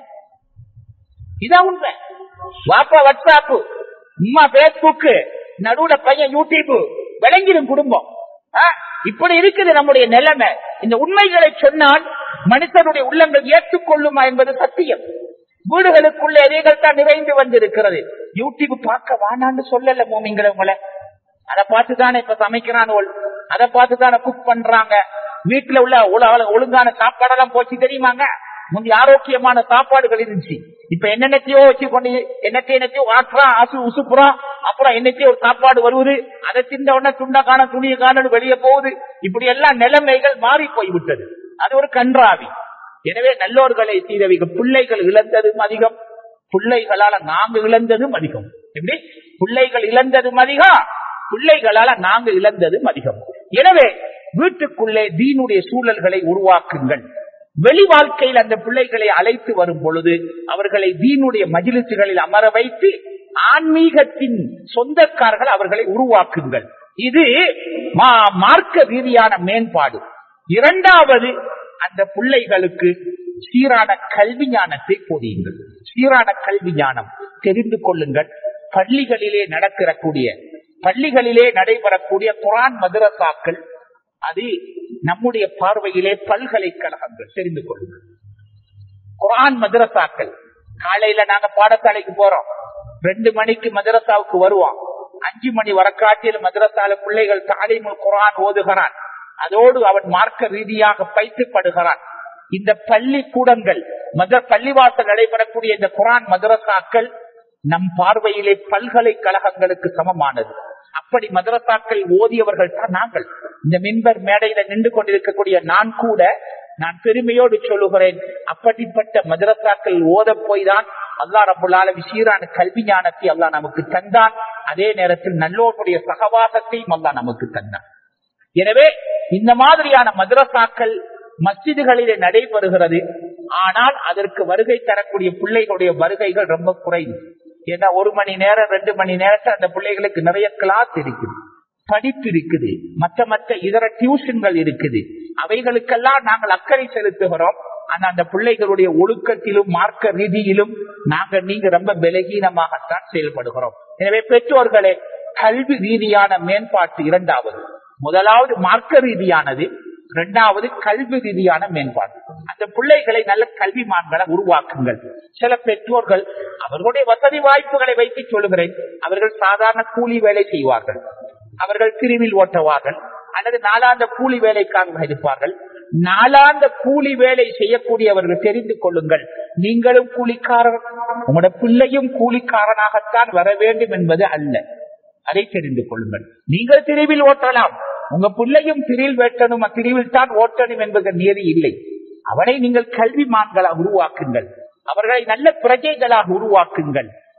இதான் உண்மை. பாப்பா வாட்ஸ்அப், உம்மா பேஸ்புக், நடுவுல பையன் யூடியூப், விளங்கிடும் குடும்பம். இப்படி இருக்குது நம்முடைய நிலைமை. இந்த உண்மைகளை சொன்னால் மனுஷனுடைய உள்ளங்கள் ஏற்றுக்கொள்ளுமா என்பது சத்தியம். வீடுகளுக்குள்ள எதைகள் தான் நிறைந்து வந்திருக்கிறது. யூடியூப் பார்க்க வானான்னு சொல்லல மூமிங்களை. உங்களை அதை பார்த்துதானே இப்ப சமைக்கிறான், அதை பார்த்துதானே குக் பண்றாங்க. வீட்டுல உள்ள ஒழுங்கான சாப்பாடெல்லாம் போச்சு தெரியுமாங்க. முந்தைய ஆரோக்கியமான சாப்பாடுகள் இருந்துச்சு. இப்ப என்னென்னத்தையோ வச்சு கொண்டு என்னத்தையும் என்னத்தையோ ஆற்றான், அசு உசுப்புறான். அப்புறம் என்னத்தையோ ஒரு சாப்பாடு வருவது, அதை திண்ட உடனே துண்டை காண துணியை காண வெளியே போகுது. இப்படி எல்லாம் நிலைமைகள் மாறி போய்விட்டது. அது ஒரு கன்றாவி. எனவே நல்லோர்களை செய்தவைகள் பிள்ளைகள் இழந்ததும் அதிகம், பிள்ளைகளால நாங்க இழந்ததும் அதிகம். எப்படி? பிள்ளைகள் இழந்ததும் அதிகம், பிள்ளைகளால நாங்க இழந்ததும் அதிகம். எனவே வீட்டுக்குள்ளே தீனுடைய சூழல்களை உருவாக்குங்கள். வெளி வாழ்க்கையில் அந்த பிள்ளைகளை அழைத்து வரும் பொழுது அவர்களை தீனுடைய மஜ்லிஸ்களில் அமர வைத்து ஆன்மீகத்தின் சொந்தக்காரர்கள் அவர்களை உருவாக்குங்கள். இது மார்க்க ரீதியான மேம்பாடு. இரண்டாவது, அந்த பிள்ளைகளுக்கு சீரான கல்வி ஞானத்தை போதியுங்கள். சீரான கல்வி ஞானம் தெரிந்து கொள்ளுங்கள். பள்ளிகளிலே நடக்கிறக்கூடிய பள்ளிகளிலே நடைபெறக்கூடிய குர்ஆன் மதரசாக்கள், அது நம்முடைய பார்வையிலே பல்கலைக்கழகங்கள். தெரிந்து கொள்ளுங்கள். குர்ஆன் மதரசாக்கள், காலையில நாங்க பாடசாலைக்கு போறோம், ரெண்டு மணிக்கு மதரசாவுக்கு வருவோம், அஞ்சு மணி வரக்காட்டில் மதரசால பிள்ளைகள் தாலீமுல் குர்ஆன் ஓதுகிறான், அதோடு அவன் மார்க்க ரீதியாக பயிற்சிப்படுகிறான். இந்த பள்ளி கூடங்கள் பள்ளிவாசல் நடைபெறக்கூடிய இந்த குர்ஆன் மதரசாக்கள் நம் பார்வையிலே பல்கலைக்கழகங்களுக்கு சமமானது. அப்படி மதரசாக்கள் ஓதியவர்கள் தான் நாங்கள். இந்த மின்பர் மேடையில நின்று கொண்டிருக்கக்கூடிய நான் கூட நான் பெருமையோடு சொல்லுகிறேன், அப்படிப்பட்ட மதரசாக்கள் ஓத போய் தான் அல்லாஹ் ரப்பல் ஆலமீன் சீரான கல்வி ஞானத்தை அல்லாஹ் நமக்கு தந்தான். அதே நேரத்தில் நல்லோருடைய சகவாசத்தையும் அல்லாஹ் நமக்கு தந்தான். எனவே இந்த மாதிரியான மதரசாக்கள் மஸ்ஜிதுகளிலே நடைபெறுகிறது. ஆனால் அதற்கு வருகை தரக்கூடிய பிள்ளைகளுடைய வருகைகள் ரொம்ப குறைவு. ஏன்னா ஒரு மணி நேரம் ரெண்டு மணி நேரத்தில் அந்த பிள்ளைகளுக்கு நிறைய கிளாஸ் இருக்குது, படிப்பு இருக்குது, மற்ற மற்ற இதர டியூஷன்கள் இருக்குது. அவைகளுக்கெல்லாம் நாங்கள் அக்கறை செலுத்துகிறோம். ஆனா அந்த பிள்ளைகளுடைய ஒழுக்கத்திலும் மார்க்க ரீதியிலும் நாங்கள் நீங்க ரொம்ப பலகீனமாகத்தான் செயல்படுகிறோம். எனவே பெற்றோர்களே, கல்வி ரீதியான மேம்பாட்டு இரண்டாவது. முதலாவது மார்க்க ரீதியானது, இரண்டாவது கல்வி ரீதியான மேம்பாடு. அந்த பிள்ளைகளை நல்ல கல்விமான்களை உருவாக்குங்கள். சில பெற்றோர்கள் அவர்களுடைய வசதி வாய்ப்புகளை வைத்து சொல்லுகிறேன், அவர்கள் சாதாரண கூலி வேலை செய்வார்கள், அவர்கள் பிரிவில் ஓட்டுவார்கள், அல்லது நாளாந்த கூலி வேலைக்காக இருப்பார்கள். நாளாந்த கூலி வேலை செய்யக்கூடியவர்கள் தெரிந்து கொள்ளுங்கள், நீங்களும் கூலிக்காரர், உங்களுடைய பிள்ளையும் கூலிக்காரனாகத்தான் வர வேண்டும் என்பது அல்ல. அதை தெரிந்து கொள்ளுங்கள். நீங்கள் பிரிவில் ஓட்டலாம், உங்க பிள்ளையும் பிரிவில் வெட்டணும், பிரிவில் தான் ஓட்டணும் என்பது நியதி இல்லை. அவனை நீங்கள் கல்விமான்களாக உருவாக்குங்கள், அவர்களை நல்ல பிரஜைகளாக உருவாக்குங்கள்.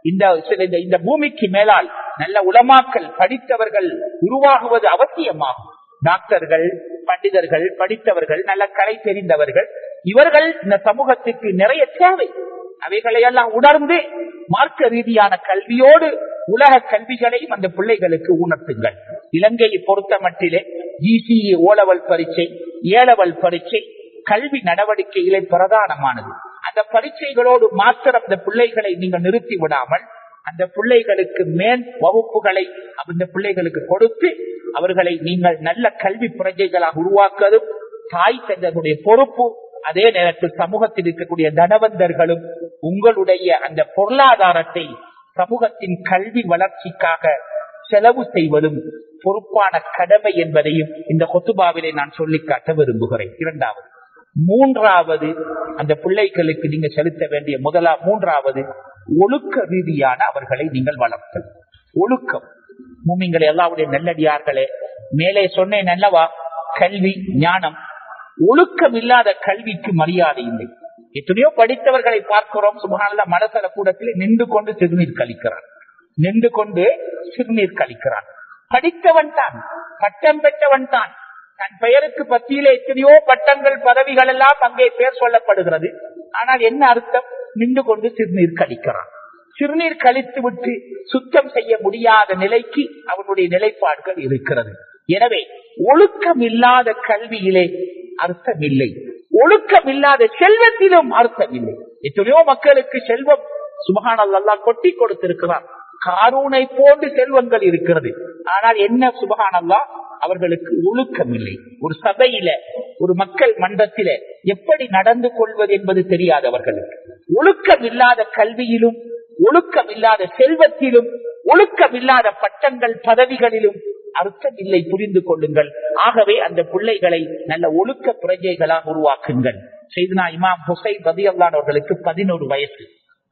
இந்த இந்த பூமிக்கு மேலால் நல்ல உலமாக்கள் படித்தவர்கள் உருவாகுவது அவசியமாகும். டாக்டர்கள், பண்டிதர்கள், படித்தவர்கள், நல்ல கலை தெரிந்தவர்கள், இவர்கள் இந்த சமூகத்துக்கு நிறைய தேவை. அவைகளை எல்லாம் உணர்ந்து மார்க்க ரீதியான கல்வியோடு உலக கல்விகளையும் அந்த பிள்ளைகளுக்கு உணர்த்துங்கள். இலங்கையை பொறுத்த மட்டிலே ஜிசிஏ ஓலவல் பரீட்சை, ஏலவல் பரீட்சை கல்வி நடவடிக்கைகளே பிரதானமானது. அந்த பரீட்சைகளோடு மாத்திரம் அந்த பிள்ளைகளை நீங்கள் நிறுத்தி விடாமல் அந்த பிள்ளைகளுக்கு மேல் வகுப்புகளை அந்த பிள்ளைகளுக்கு கொடுத்து அவர்களை நீங்கள் நல்ல கல்வி பிரஜைகளாக உருவாக்குவதும் தாய் தந்தையுடைய பொறுப்பு. அதே நேரத்தில் சமூகத்தில் இருக்கக்கூடிய தனவந்தர்களும் உங்களுடைய அந்த பொருளாதாரத்தை சமூகத்தின் கல்வி வளர்ச்சிக்காக செலவு செய்வதும் பொறுப்பான கடமை என்பதையும் இந்த கொத்துபாவிலே நான் சொல்லிக்காட்ட விரும்புகிறேன். இரண்டாவது மூன்றாவது அந்த பிள்ளைகளுக்கு நீங்க செலுத்த வேண்டிய முதலா மூன்றாவது ஒழுக்க ரீதியான அவர்களை நீங்கள் வளர்த்தல். ஒழுக்கம் மூமின்களே, எல்லாருடைய நல்லடியார்களே, மேலே சொன்னேன் அல்லவா, கல்வி ஞானம். ஒழுக்கம் இல்லாத கல்விக்கு மரியாதை இல்லை. எத்தனையோ படித்தவர்களை பார்க்கிறோம், சுபஹானல்லாஹ், மலசல கூடத்தில் நின்று கொண்டு சிறுநீர் கழிக்கிறான், நின்று கொண்டு சிறுநீர் கழிக்கிறான். படித்தவன் தான், பட்டம் பெற்றவன் தான், தன் பெயருக்கு பத்தியிலே எத்தனையோ பட்டங்கள் பதவிகள் எல்லாம் அங்கே பேர் சொல்லப்படுகிறது. ஆனால் என்ன அர்த்தம்? நின்று கொண்டு சிறுநீர் கழிக்கிறான். சிறுநீர் கழித்து விட்டு சுத்தம் செய்ய முடியாத நிலைக்கு அவனுடைய நிலைப்பாடுகள் இருக்கிறது. எனவே ஒழுக்கம் இல்லாத கல்வியிலே அர்த்தம் இல்லை, ஒழுக்கம் இல்லாத செல்வத்திலும் அர்த்தம் இல்லை. எத்தனையோ மக்களுக்கு செல்வம் சுப்ஹானல்லாஹ் கொட்டி கொடுத்திருக்கிறார், காரூனை போன்று செல்வங்கள் இருக்கிறது. ஆனால் என்ன சுப்ஹானல்லாஹ், அவர்களுக்கு ஒழுக்கம் இல்லை. ஒரு சபையில ஒரு மக்கள் மன்றத்தில எப்படி நடந்து கொள்வது என்பது தெரியாது அவர்களுக்கு. ஒழுக்கம் இல்லாத கல்வியிலும் ஒழுக்கம் இல்லாத செல்வத்திலும் ஒழுக்கம் இல்லாத பட்டங்கள் பதவிகளிலும் அர்த்தம் இல்லை, புரிந்து கொள்ளுங்கள். ஆகவே அந்த பிள்ளைகளை நல்ல ஒழுக்க பிரஜைகளாக உருவாக்குங்கள். செய்தனா இமாம் ஹுசைன் ரலியல்லாஹு அவர்களுக்கு பதினோரு வயசு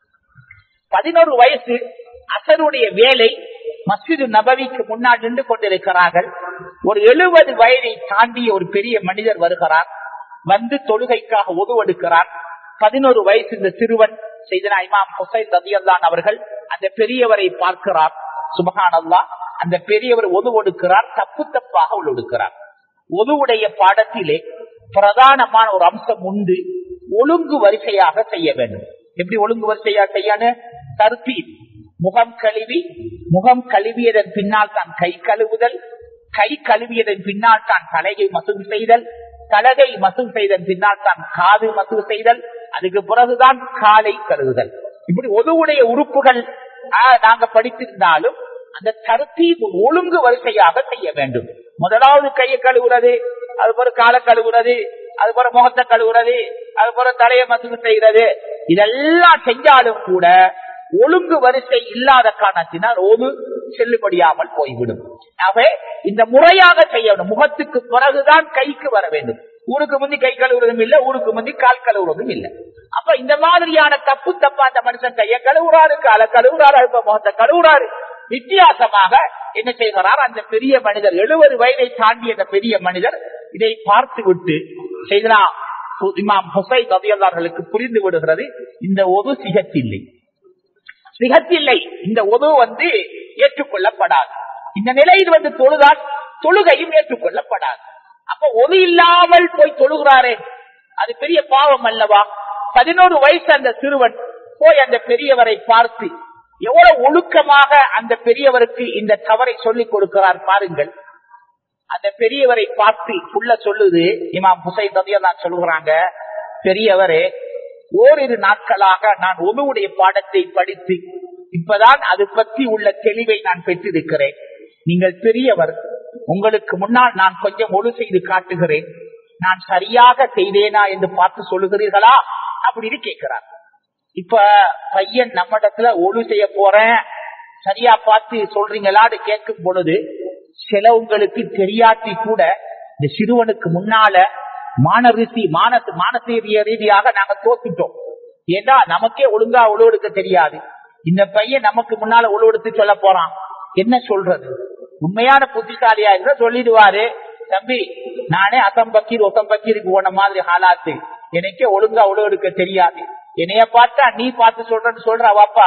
பதினோரு வயசு அசருடைய வேலை மஸ்ஜிது நபவிக்கு முன்னால் நின்று கொண்டிருக்கிறார்கள். ஒரு எழுபது வயதை தாண்டிய ஒரு பெரிய மனிதர் வருகிறார், வந்து தொழுகைக்காக உதவெடுக்கிறார். பதினோரு வயசு இந்த சிறுவன் செய்தனா இமாம் ஹுசைன் ரலியல்லாஹு அவர்கள் அந்த பெரியவரை பார்க்கிறார். சுப்ஹானல்லாஹ், அந்த பெரியவர் ஒதுவெடுக்கிறார், தப்பு தப்பாக ஒழுக்கிறார். ஒதுவுடைய பாடத்திலே பிரதானமான ஒரு அம்சம் உண்டு, ஒழுங்கு வரிசையாக செய்ய வேண்டும். எப்படி ஒழுங்கு வரிசையாக செய்யணும்? தர்தீப், முகம் கழுவி, முகம் கழுவியதன் பின்னால் தான் கை கழுவுதல், கை கழுவியதன் பின்னால் தான் தலையை மசுகு செய்தல், தலகை மசுகு செய்தன் பின்னால் தான் காது மசுகு செய்தல், அதுக்கு பிறகுதான் காலை கழுவுதல். இப்படி ஒதுவுடைய உறுப்புகள் நாங்க படித்திருந்தாலும் அந்த தர்தீப் ஒழுங்கு வரிசையாக செய்ய வேண்டும். முதலாவது கையை கழுவுறது, அது போல காலை கழுவுறது, அது போல முகத்தை கழுவுறது, அது போல தலையை மசுகு செய்யறது, இதெல்லாம் செஞ்சாலும் கூட ஒழுங்கு வரிசை இல்லாத காரணத்தினால் ஒது செல்லுபடியாமல் போய்விடும். ஆகவே இந்த முறையாக செய்யணும். முகத்துக்கு பிறகுதான் கைக்கு வர வேண்டும். ஊருக்கு முந்தி கை கழுவுறதும் இல்லை, ஊருக்கு முந்தி கால் கழுவுறதும் இல்லை. அப்ப இந்த மாதிரியான தப்பு தப்பா அந்த மனுஷன் கையை கழுவுறாரு, காலை கழுவுறாரு, முகத்தை கழுவுறாரு. வித்தியாசமாக என்ன செய்கிறார் அந்த பெரிய மனிதர், எழுபது வயதை தாண்டிய அந்த பெரிய மனிதர் இதை பார்த்து விட்டு செய்தனா இமாம் ஹுசைன் ரலியல்லாஹு அவர்களுக்கு புரிந்து விடுகிறது, இந்த ஒது சிகத்தில்லை, சிகத்தில்லை, இந்த ஒது வந்து ஏற்றுக்கொள்ளப்படாது. இந்த நிலையில் வந்து தொழுதால் தொழுகையும் ஏற்றுக்கொள்ளப்படாது. அப்ப ஒது இல்லாமல் போய் தொழுகிறாரே, அது பெரிய பாவம் அல்லவா? பதினோரு வயசு அந்த சிறுவன் போய் அந்த பெரியவரை பார்த்து எவ்வளவு ஒழுக்கமாக அந்த பெரியவருக்கு இந்த தவறை சொல்லிக் கொடுக்கிறார் பாருங்கள். அந்த பெரியவரை பார்த்து புள்ள சொல்லுது, இமாம் ஹுசைன் ரலியல்லாஹு சொல்லுகிறாங்க, பெரியவரே, ஓரிரு நாட்களாக நான் ஒதுவுடைய பாடத்தை படித்து இப்பதான் அது பற்றி உள்ள தெளிவை நான் பெற்றிருக்கிறேன். நீங்கள் பெரியவர், உங்களுக்கு முன்னால் நான் கொஞ்சம் ஒழு செய்து காட்டுகிறேன், நான் சரியாக செய்தேனா என்று பார்த்து சொல்லுகிறீர்களா அப்படின்னு கேட்கிறார். இப்ப பையன் நம்ம இடத்துல ஒழு செய்ய போறேன், சரியா பார்த்து சொல்றீங்களான்னு கேட்கும் பொழுது சிலவங்களுக்கு தெரியாட்டி கூட இந்த சிறுவனுக்கு முன்னால மானரிசி மானத்து மானசீரிய ரீதியாக நாங்க தோத்துட்டோம். ஏன்னா நமக்கே ஒழுங்கா ஒழுவெடுக்க தெரியாது. இந்த பையன் நமக்கு முன்னால ஒழுவெடுத்து சொல்ல போறான், என்ன சொல்றது? உண்மையான புத்திசாலியா இருந்தா சொல்லிடுவாரு, தம்பி நானே அசம்பக்கீர் ஒசம்பக்கீருக்கு போன மாதிரி ஹாலாத்து, எனக்கே ஒழுங்கா ஒழுவெடுக்க தெரியாது, என்னைய பார்த்தா நீ பார்த்து சொல்றன்னு சொல்ற வாப்பா,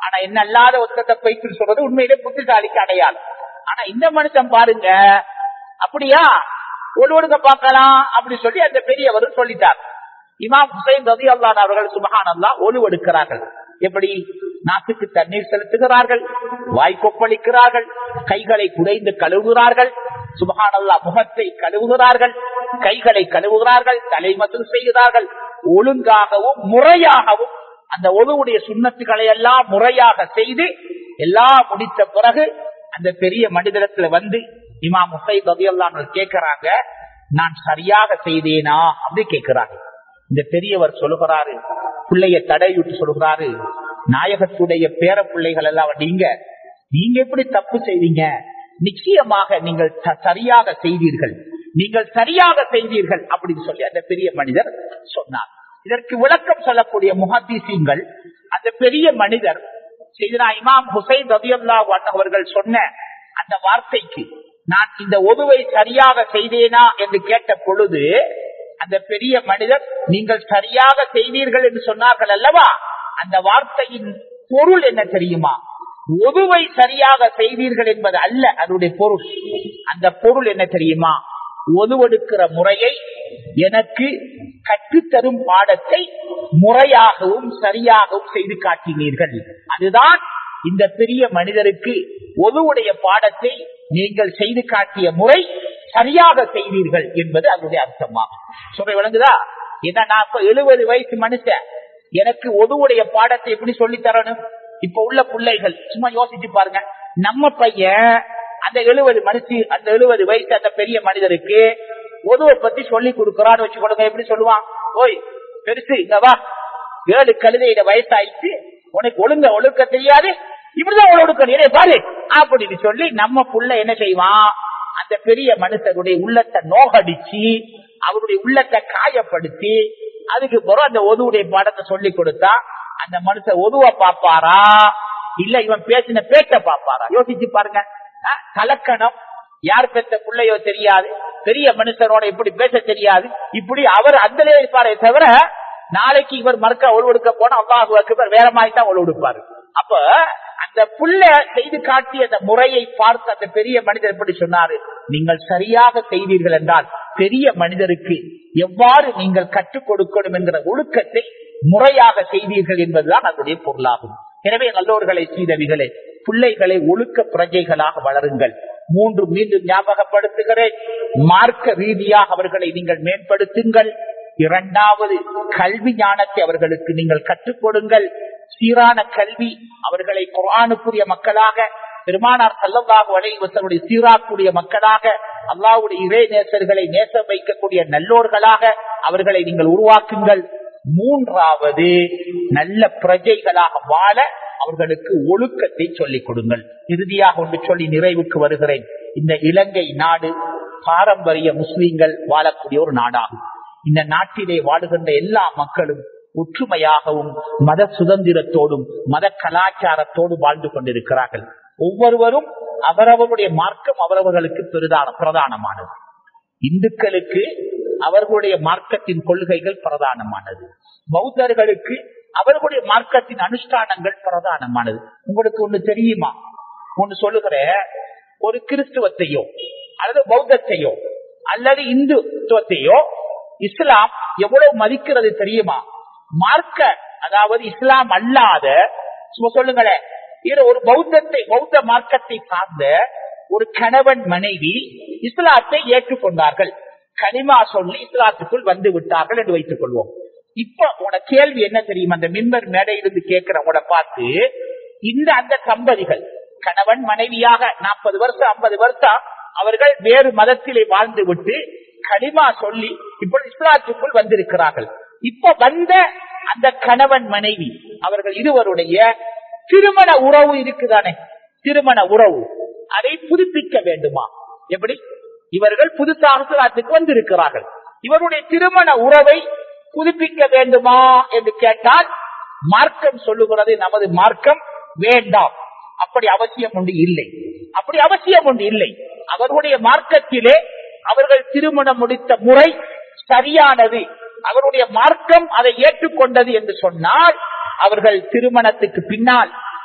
ஆனா என்ன அல்லாத ஒத்தத்தை பைத்து சொல்றது உண்மையிலே புத்திசாலிக்கு அடையாளம். ஆனா இந்த மனுஷன் பாருங்க, அப்படியா ஒழுவடுக்க பார்க்கலாம் அப்படி சொல்லி அந்த பெரியவர் சொல்லிட்டார். இமாம் ஹுசைன் ரலியல்லாஹு அன்ஹு அவர்கள் சுப்ஹானல்லாஹ் ஒழுவெடுக்கிறார்கள். எப்படி? நாட்டுக்கு தண்ணீர் செலுத்துகிறார்கள், வாய் கொப்பளிக்கிறார்கள், கைகளை குடைந்து கழுவுகிறார்கள், சுப்ஹானல்லாஹ் முகத்தை கழுவுகிறார்கள், கைகளை கழுவுகிறார்கள், தலைமத்தும் செய்கிறார்கள். ஒழுங்காகவும் முறையாகவும் அந்த ஒழுவுடைய சுன்னத்துக்களை எல்லாம் முறையாக செய்து எல்லாம் முடித்த பிறகு அந்த பெரிய மனிதரத்துல வந்து இமாம் ஹுசைன் ரலியல்லாஹு அன்ஹு கேட்கிறாங்க, நான் சரியாக செய்தேனா அப்படி கேட்கிறாங்க. இந்த பெரியவர் சொல்லுகிறாரு, பிள்ளைய தடையிட்டு சொல்லுகிறாரு, நாயகத்துடைய பேர பிள்ளைகள் எல்லாம் நீங்க நீங்க எப்படி தப்பு செய்தீங்க? நிச்சயமாக நீங்கள் சரியாக செய்தீர்கள், நீங்கள் சரியாக செய்தீர்கள் அப்படின்னு சொல்லி அந்த பெரிய மனிதர் சொன்னார். இதற்கு விளக்கம் சொல்லக்கூடிய முஹத்திஸீன்கள் அந்த பெரிய மனிதர் செய்தனா இமாம் ஹுசைன் ரலியல்லாஹு அன்ஹு அவர்கள் சொன்ன அந்த வார்த்தைக்கு நான் இந்த ஒதுவை சரியாக செய்தேனா என்று கேட்ட பொழுது அந்த பெரிய மனிதர் நீங்கள் சரியாக செய்தீர்கள் என்று சொன்னார்கள் அல்லவா, அந்த வார்த்தையின் பொருள் என்ன தெரியுமா? ஒதுவை சரியாக செய்தீர்கள் என்பது அல்ல அதனுடைய பொருள். அந்த பொருள் என்ன தெரியுமா? ஒதுவெடுக்கிற முறையை எனக்கு கற்றுத்தரும் பாடத்தை முறையாகவும் சரியாகவும் செய்து காட்டினீர்கள். அதுதான் இந்த பெரிய மனிதருக்கு ஒதுவுடைய பாடத்தை நீங்கள் செய்து காட்டிய முறை சரியாக செய்தீர்கள் என்பது அதனுடைய அர்த்தமாகும். சொல்ற விளங்குதா? ஏன்னா நான் இப்ப எழுபது வயசு மனுஷன், எனக்கு ஒதுவுடைய பாடத்தை எப்படி சொல்லி தரணும்? இப்ப உள்ள பிள்ளைகள் சும்மா யோசிச்சு பாருங்க. நம்ம பையன் அந்த எழுபது மனுஷி அந்த எழுபது வயசு அந்த பெரிய மனிதருக்கு ஒதுவை பத்தி சொல்லி கொடுக்கறான்னு வச்சு கொடுங்க. எப்படி சொல்லுவான்? ஓய் பெருசு இங்க வா, ஏழு கழுதையிட வயசாயிடுச்சு, உனக்கு ஒழுங்க ஒழுக்க தெரியாது, இப்படிதான் ஒழுக்க பாரு அப்படின்னு சொல்லி நம்ம புள்ள என்ன செய்வான்? அந்த பெரிய மனுஷனுடைய உள்ளத்தை நோகடிச்சு அவருடைய உள்ளத்தை காயப்படுத்தி அதுக்கு பிறகு அந்த ஒதுவுடைய பாடத்தை சொல்லி கொடுத்தா அந்த மனுஷன் ஒதுவ பாப்பாரா இல்ல இவன் பேசின பேச்ச பாப்பாரா? யோசிச்சு பாருங்க. கலக்கணம் யார் பெற்ற பிள்ளையோ தெரியாது, பெரிய மனுஷனோட இப்படி பேச தெரியாது, இப்படி அவர் அந்த இருப்பாரே தவிர நாளைக்கு இவர் மறுக்க ஒழுவெடுக்க போனா அல்லாஹு அக்பர் வேற மாதிரி தான் ஒழுவெடுப்பாரு. அப்ப அந்த புள்ள செய்து காட்டிய அந்த முறையை பார்த்து அந்த பெரிய மனிதர் எப்படி சொன்னாரு? நீங்கள் சரியாக செய்தீர்கள் என்றால் பெரிய மனிதருக்கு எவ்வாறு நீங்கள் கற்றுக் கொடுக்கணும் என்கிற ஒழுக்கத்தை முறையாக செய்தீர்கள் என்பதுதான் அதனுடைய பொருளாகும். எனவே நல்லோர்களை சீதவிகளே, பிள்ளைகளை ஒழுக்க பிரஜைகளாக வளருங்கள். மூன்று மீண்டும் ஞாபகப்படுத்துகிறேன். மார்க்க ரீதியாக அவர்களை நீங்கள் மேம்படுத்துங்கள். இரண்டாவது, கல்வி ஞானத்தை அவர்களுக்கு நீங்கள் கற்றுக் கொடுங்கள். சீரான கல்வி, அவர்களை குர்ஆனுக்குரிய மக்களாக, பெருமானார் ஸல்லல்லாஹு அலைஹி வஸல்லம் சீராக்கூடிய மக்களாக, அல்லாஹ்வுடைய இறை நேசர்களை நேசம் வைக்கக்கூடிய நல்லோர்களாக அவர்களை நீங்கள் உருவாக்குங்கள். மூன்றாவது, நல்ல பிரஜைகளாக வாழ அவர்களுக்கு ஒழுக்கத்தை சொல்லிக் கொடுங்கள். இறுதியாக ஒன்று சொல்லி நிறைவுக்கு வருகிறேன். இந்த இலங்கை நாடு பாரம்பரிய முஸ்லிம்கள் வாழக்கூடிய ஒரு நாடாகும். இந்த நாட்டிலே வாழுகின்ற எல்லா மக்களும் ஒற்றுமையாகவும் மத சுதந்திரத்தோடும் மத கலாச்சாரத்தோடு வாழ்ந்து கொண்டிருக்கிறார்கள். ஒவ்வொருவரும் அவரவருடைய மார்க்கம் அவரவர்களுக்கு பிரதான பிரதானமானது. இந்துக்களுக்கு அவர்களுடைய மார்க்கத்தின் கொள்கைகள் பிரதானமானது, பௌத்தர்களுக்கு அவர்களுடைய மார்க்கத்தின் அனுஷ்டானங்கள் பிரதானமானது. உங்களுக்கு ஒண்ணு தெரியுமா? ஒண்ணு சொல்லுகிற, ஒரு கிறிஸ்துவத்தையோ அல்லது பௌத்தத்தையோ அல்லது இந்துத்துவத்தையோ இஸ்லாம் எவ்வளவு மதிக்கிறது தெரியுமா? மார்க்க, அதாவது இஸ்லாம் அல்லாத சொல்லுங்களேன், ஒரு பௌத்தத்தை பௌத்த மார்க்கத்தை சார்ந்த ஒரு கணவன் மனைவி இஸ்லாத்தை ஏற்றுக்கொண்டார்கள், கலிமா சொல்லி இஸ்லாத்துக்குள் வந்து விட்டார்கள் என்று வைத்துக் கொள்வோம். இப்ப உன கேள்வி என்ன தெரியுமா? அந்த மின்பர் மேடையிலிருந்து கேட்கிறவங்கள பார்த்து, இந்த அந்த தம்பதிகள் கணவன் மனைவியாக நாற்பது வருஷம் ஐம்பது வருஷம் அவர்கள் வேறு மதத்திலே வாழ்ந்து விட்டு கலிமா சொல்லி இப்பொழுது இஸ்லாத்துக்குள் வந்திருக்கிறார்கள். இப்ப வந்த அந்த கணவன் மனைவி அவர்கள் இருவருடைய திருமண உறவு இருக்குதானே, திருமண உறவு அதை புதுப்பிக்க வேண்டுமா? எப்படி? இவர்கள் புதுசாக இஸ்லாத்துக்கு வந்திருக்கிறார்கள், இவருடைய திருமண உறவை புதுப்பிக்க வேண்டுமா என்று கேட்டால் மார்க்கம் சொல்லுகிறது, நமது மார்க்கம் வேண்டாம், அப்படி அவசியம் ஒன்று இல்லை, அப்படி அவசியம் ஒன்று இல்லை. அவர்களுடைய மார்க்கத்திலே அவர்கள் திருமணம் முடித்த முறை சரியானது, அவருடைய மார்க்கம் அதை ஏற்றுக்கொண்டது என்று சொன்னால் அவர்கள் திருமணத்துக்கு பின்னால்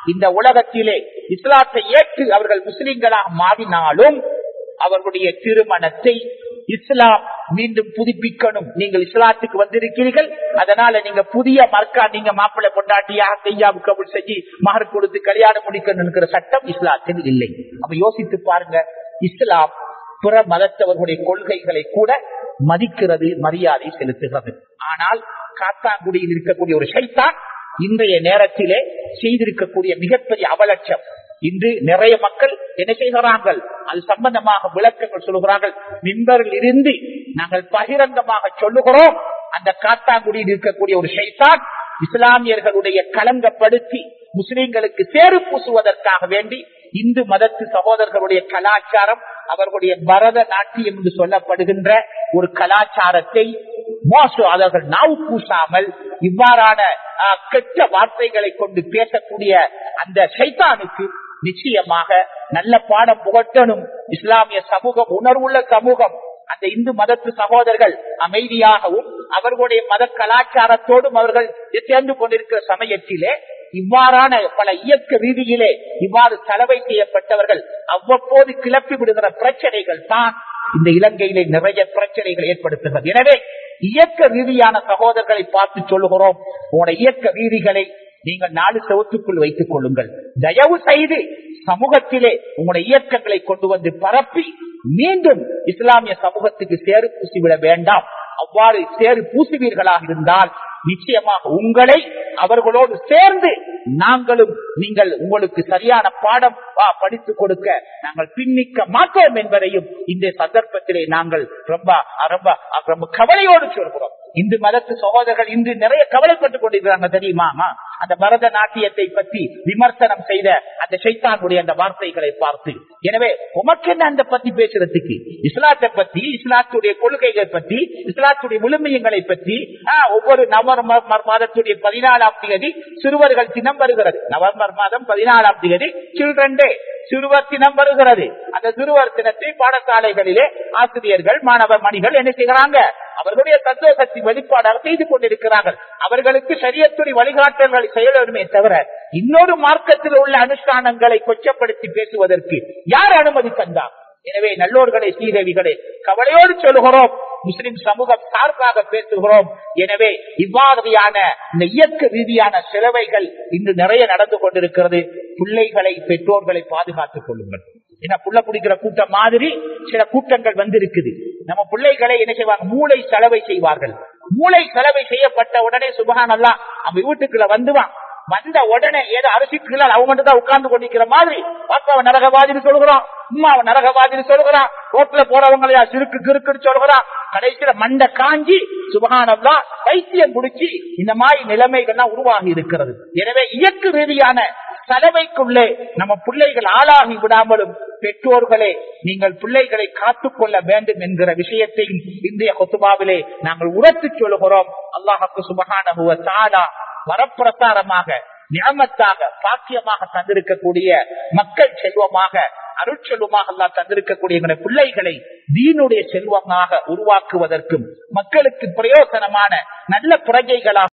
இந்த உலகத்திலே இஸ்லாத்தை ஏற்று அவர்கள் முஸ்லிம்களாக மாறினாலும் அவர்களுடைய திருமணத்தை இஸ்லாம் மீண்டும் புதுப்பிக்கணும். நீங்கள் இஸ்லாத்துக்கு வந்திருக்கிறீர்கள், அதனால நீங்க புதிய மர்க்கா நீங்க மாப்பிள்ளை பொண்டாட்டியாக கையாவு கபூல் செஞ்சு மகர் கொடுத்து கல்யாணம் முடிக்கணும் சட்டம் இஸ்லாத்தில் இல்லை. அப்ப யோசித்து பாருங்க, இஸ்லாம் பிற மதத்தவர்களுடைய கொள்கைகளை கூட மதிக்கிறது, மரியாதை செலுத்துகிறது. ஆனால் காத்தாங்குடியில் இருக்கக்கூடிய ஒரு ஷைத்தான் இன்றைய நேரத்திலே செய்திருக்கக்கூடிய மிகப்பெரிய அவலட்சம். இன்று நிறைய மக்கள் என்ன செய்கிறார்கள், அது சம்பந்தமாக விளக்கங்கள் சொல்லுகிறார்கள். மிம்பரில் இருந்து நாங்கள் பகிரங்கமாக சொல்லுகிறோம், அந்த காத்தாங்குடியில் இருக்கக்கூடிய ஒரு ஷைத்தான் இஸ்லாமியர்களுடைய கலங்கப்படுத்தி முஸ்லிம்களுக்கு சேறு பூசுவதற்காக வேண்டி இந்து மதத்து சகோதரர்களுடைய கலாச்சாரம், அவர்களுடைய பரத நாட்டியம் என்று சொல்லப்படுகின்ற ஒரு கலாச்சாரத்தை மோச அவர்கள் நாவு பூசாமல் இவ்வாறான கெட்ட வார்த்தைகளை கொண்டு பேசக்கூடிய அந்த ஷைத்தானுக்கு நிச்சயமாக நல்ல பாடம் புகட்டணும். இஸ்லாமிய சமூகம் உணர்வுள்ள சமூகம். அந்த இந்து மதத்து சகோதரர்கள் அமைதியாகவும் அவர்களுடைய மத கலாச்சாரத்தோடும் அவர்கள் சேர்ந்து கொண்டிருக்கிற சமயத்திலே இவ்வாறான பல இயக்க ரீதியிலே இவ்வாறு செலவை செய்யப்பட்டவர்கள் அவ்வப்போது கிளப்பி விடுகிற பிரச்சனைகள் தான் இந்த இலங்கையிலே நிறைய பிரச்சனைகள் ஏற்படுத்துகிறது. எனவே இயக்க ரீதியான சகோதரர்களை பார்த்து சொல்லுகிறோம், உங்களுடைய இயக்க ரீதிகளை நீங்கள் நாலு செவத்துக்குள் வைத்துக் கொள்ளுங்கள். தயவு செய்து சமூகத்திலே உங்களுடைய இயக்கங்களை கொண்டு வந்து பரப்பி மீண்டும் இஸ்லாமிய சமூகத்துக்கு சேறு பூசிவிட வேண்டாம். அவ்வாறு சேறு பூசுவீர்களாக இருந்தால் நிச்சயமாக உங்களை அவர்களோடு சேர்ந்து நாங்களும் நீங்கள் உங்களுக்கு சரியான பாடம் படித்துக் கொடுக்க நாங்கள் பின்னிக்க மாட்டோம் என்பதையும் இந்த சந்தர்ப்பத்திலே நாங்கள் ரொம்ப ரொம்ப ரொம்ப கவலையோடு சொல்கிறோம். இந்து மதத்து சகோதரர்கள் இன்று நிறைய கவலைப்பட்டுக் கொண்டிருக்கிறாங்க தெரியுமா? அந்த பரத நாட்டியத்தை பற்றி விமர்சனம் செய்த அந்த ஷைத்தானுடைய அந்த வார்த்தைகளை பார்த்து. எனவே உமக்கு என்ன அந்த பத்தி பேசுறதுக்கு? இஸ்லாத்தை பத்தி, இஸ்லாத்துடைய கொள்கைகளை பற்றி, இஸ்லாத்துடைய விழுமியங்களை பற்றி ஒவ்வொரு நவம்பர் மாதத்துடைய பதினாலாம் தேதி சிறுவர்கள் தினம் வருகிறது. நவம்பர் மாதம் பதினாலாம் தேதி சில்ட்ரன் டே, சிறுவர் தினம் வருகிறது. அந்த சிறுவர் தினத்தை பாடசாலைகளிலே ஆசிரியர்கள் மாணவ மணிகள் என்ன செய்கிறாங்க, அவர்களுடைய சந்தோஷத்தை வெளிப்பாடாக செய்து கொண்டிருக்கிறார்கள். அவர்களுக்கு ஷரியத்துடைய வழிகாட்டல்களை செயலுமே தவிர இன்னொரு மார்க்கத்தில் உள்ள அனுஷ்டானங்களை கொச்சப்படுத்தி பேசுவதற்கு யார் அனுமதி தந்தார்? எனவே நல்லோர்களே, சீதேவிகளே, கவலையோடு சொல்லுகிறோம், முஸ்லிம் சமூகம் சார்பாக பேசுகிறோம். எனவே இவ்வாறான இந்த இயக்க ரீதியான சிலவைகள் இன்று நிறைய நடந்து கொண்டிருக்கிறது. பிள்ளைகளை, பெற்றோர்களை பாதுகாத்துக் கொள்ளுங்கள். ஏன்னா புள்ள குடிக்கிற கூட்டம் மாதிரி சில கூட்டங்கள் வந்திருக்குது. நம்ம பிள்ளைகளை என்ன செய்வாங்க, மூளை செலவை செய்வார்கள். மூளை செலவை செய்யப்பட்ட உடனே சுபஹான் அல்லாஹ் அவன் வீட்டுக்குள்ள வந்துவான். வந்த உடனே ஏதோ அரசியல் அவங்க மட்டும் தான் உட்கார்ந்து கொண்டிருக்கிற மாதிரி பாப்பாவை நரகவாதின்னு சொல்கிறான், உம்மாவை நரகவாதின்னு சொல்கிறான், ரோட்ல போறவங்களையா சிறுக்கு கிறுக்குன்னு சொல்கிறான். கடைசியில மண்டை காஞ்சி சுபஹான் அல்லாஹ் பைத்தியம் பிடிச்சி இந்த மாதிரி நிலைமைகள்லாம் உருவாகி இருக்கிறது. எனவே இயக்க ரீதியான செலவைக்குள்ளே நம்ம பிள்ளைகள் ஆளாகி விடாமலும் பெற்றோர்களே நீங்கள் பிள்ளைகளை காத்துக்கொள்ள வேண்டும் என்கிற விஷயத்தையும் இந்திய குத்துபாவிலே நாங்கள் உரத்து சொல்லுகிறோம். அல்லாஹ்வுக்கு சுப்ஹானஹு வ தஆலா வரப்பிரசாரமாக, நிஅமத்தாக, பாக்கியமாக தந்திருக்கக்கூடிய மக்கள் செல்வமாக, அருட்செல்வமாக அல்லாஹ் தந்திருக்கக்கூடிய எங்களுடைய பிள்ளைகளை தீனுடைய செல்வமாக உருவாக்குவதற்கும் மக்களுக்கு பிரயோசனமான நல்ல பிரஜைகளாக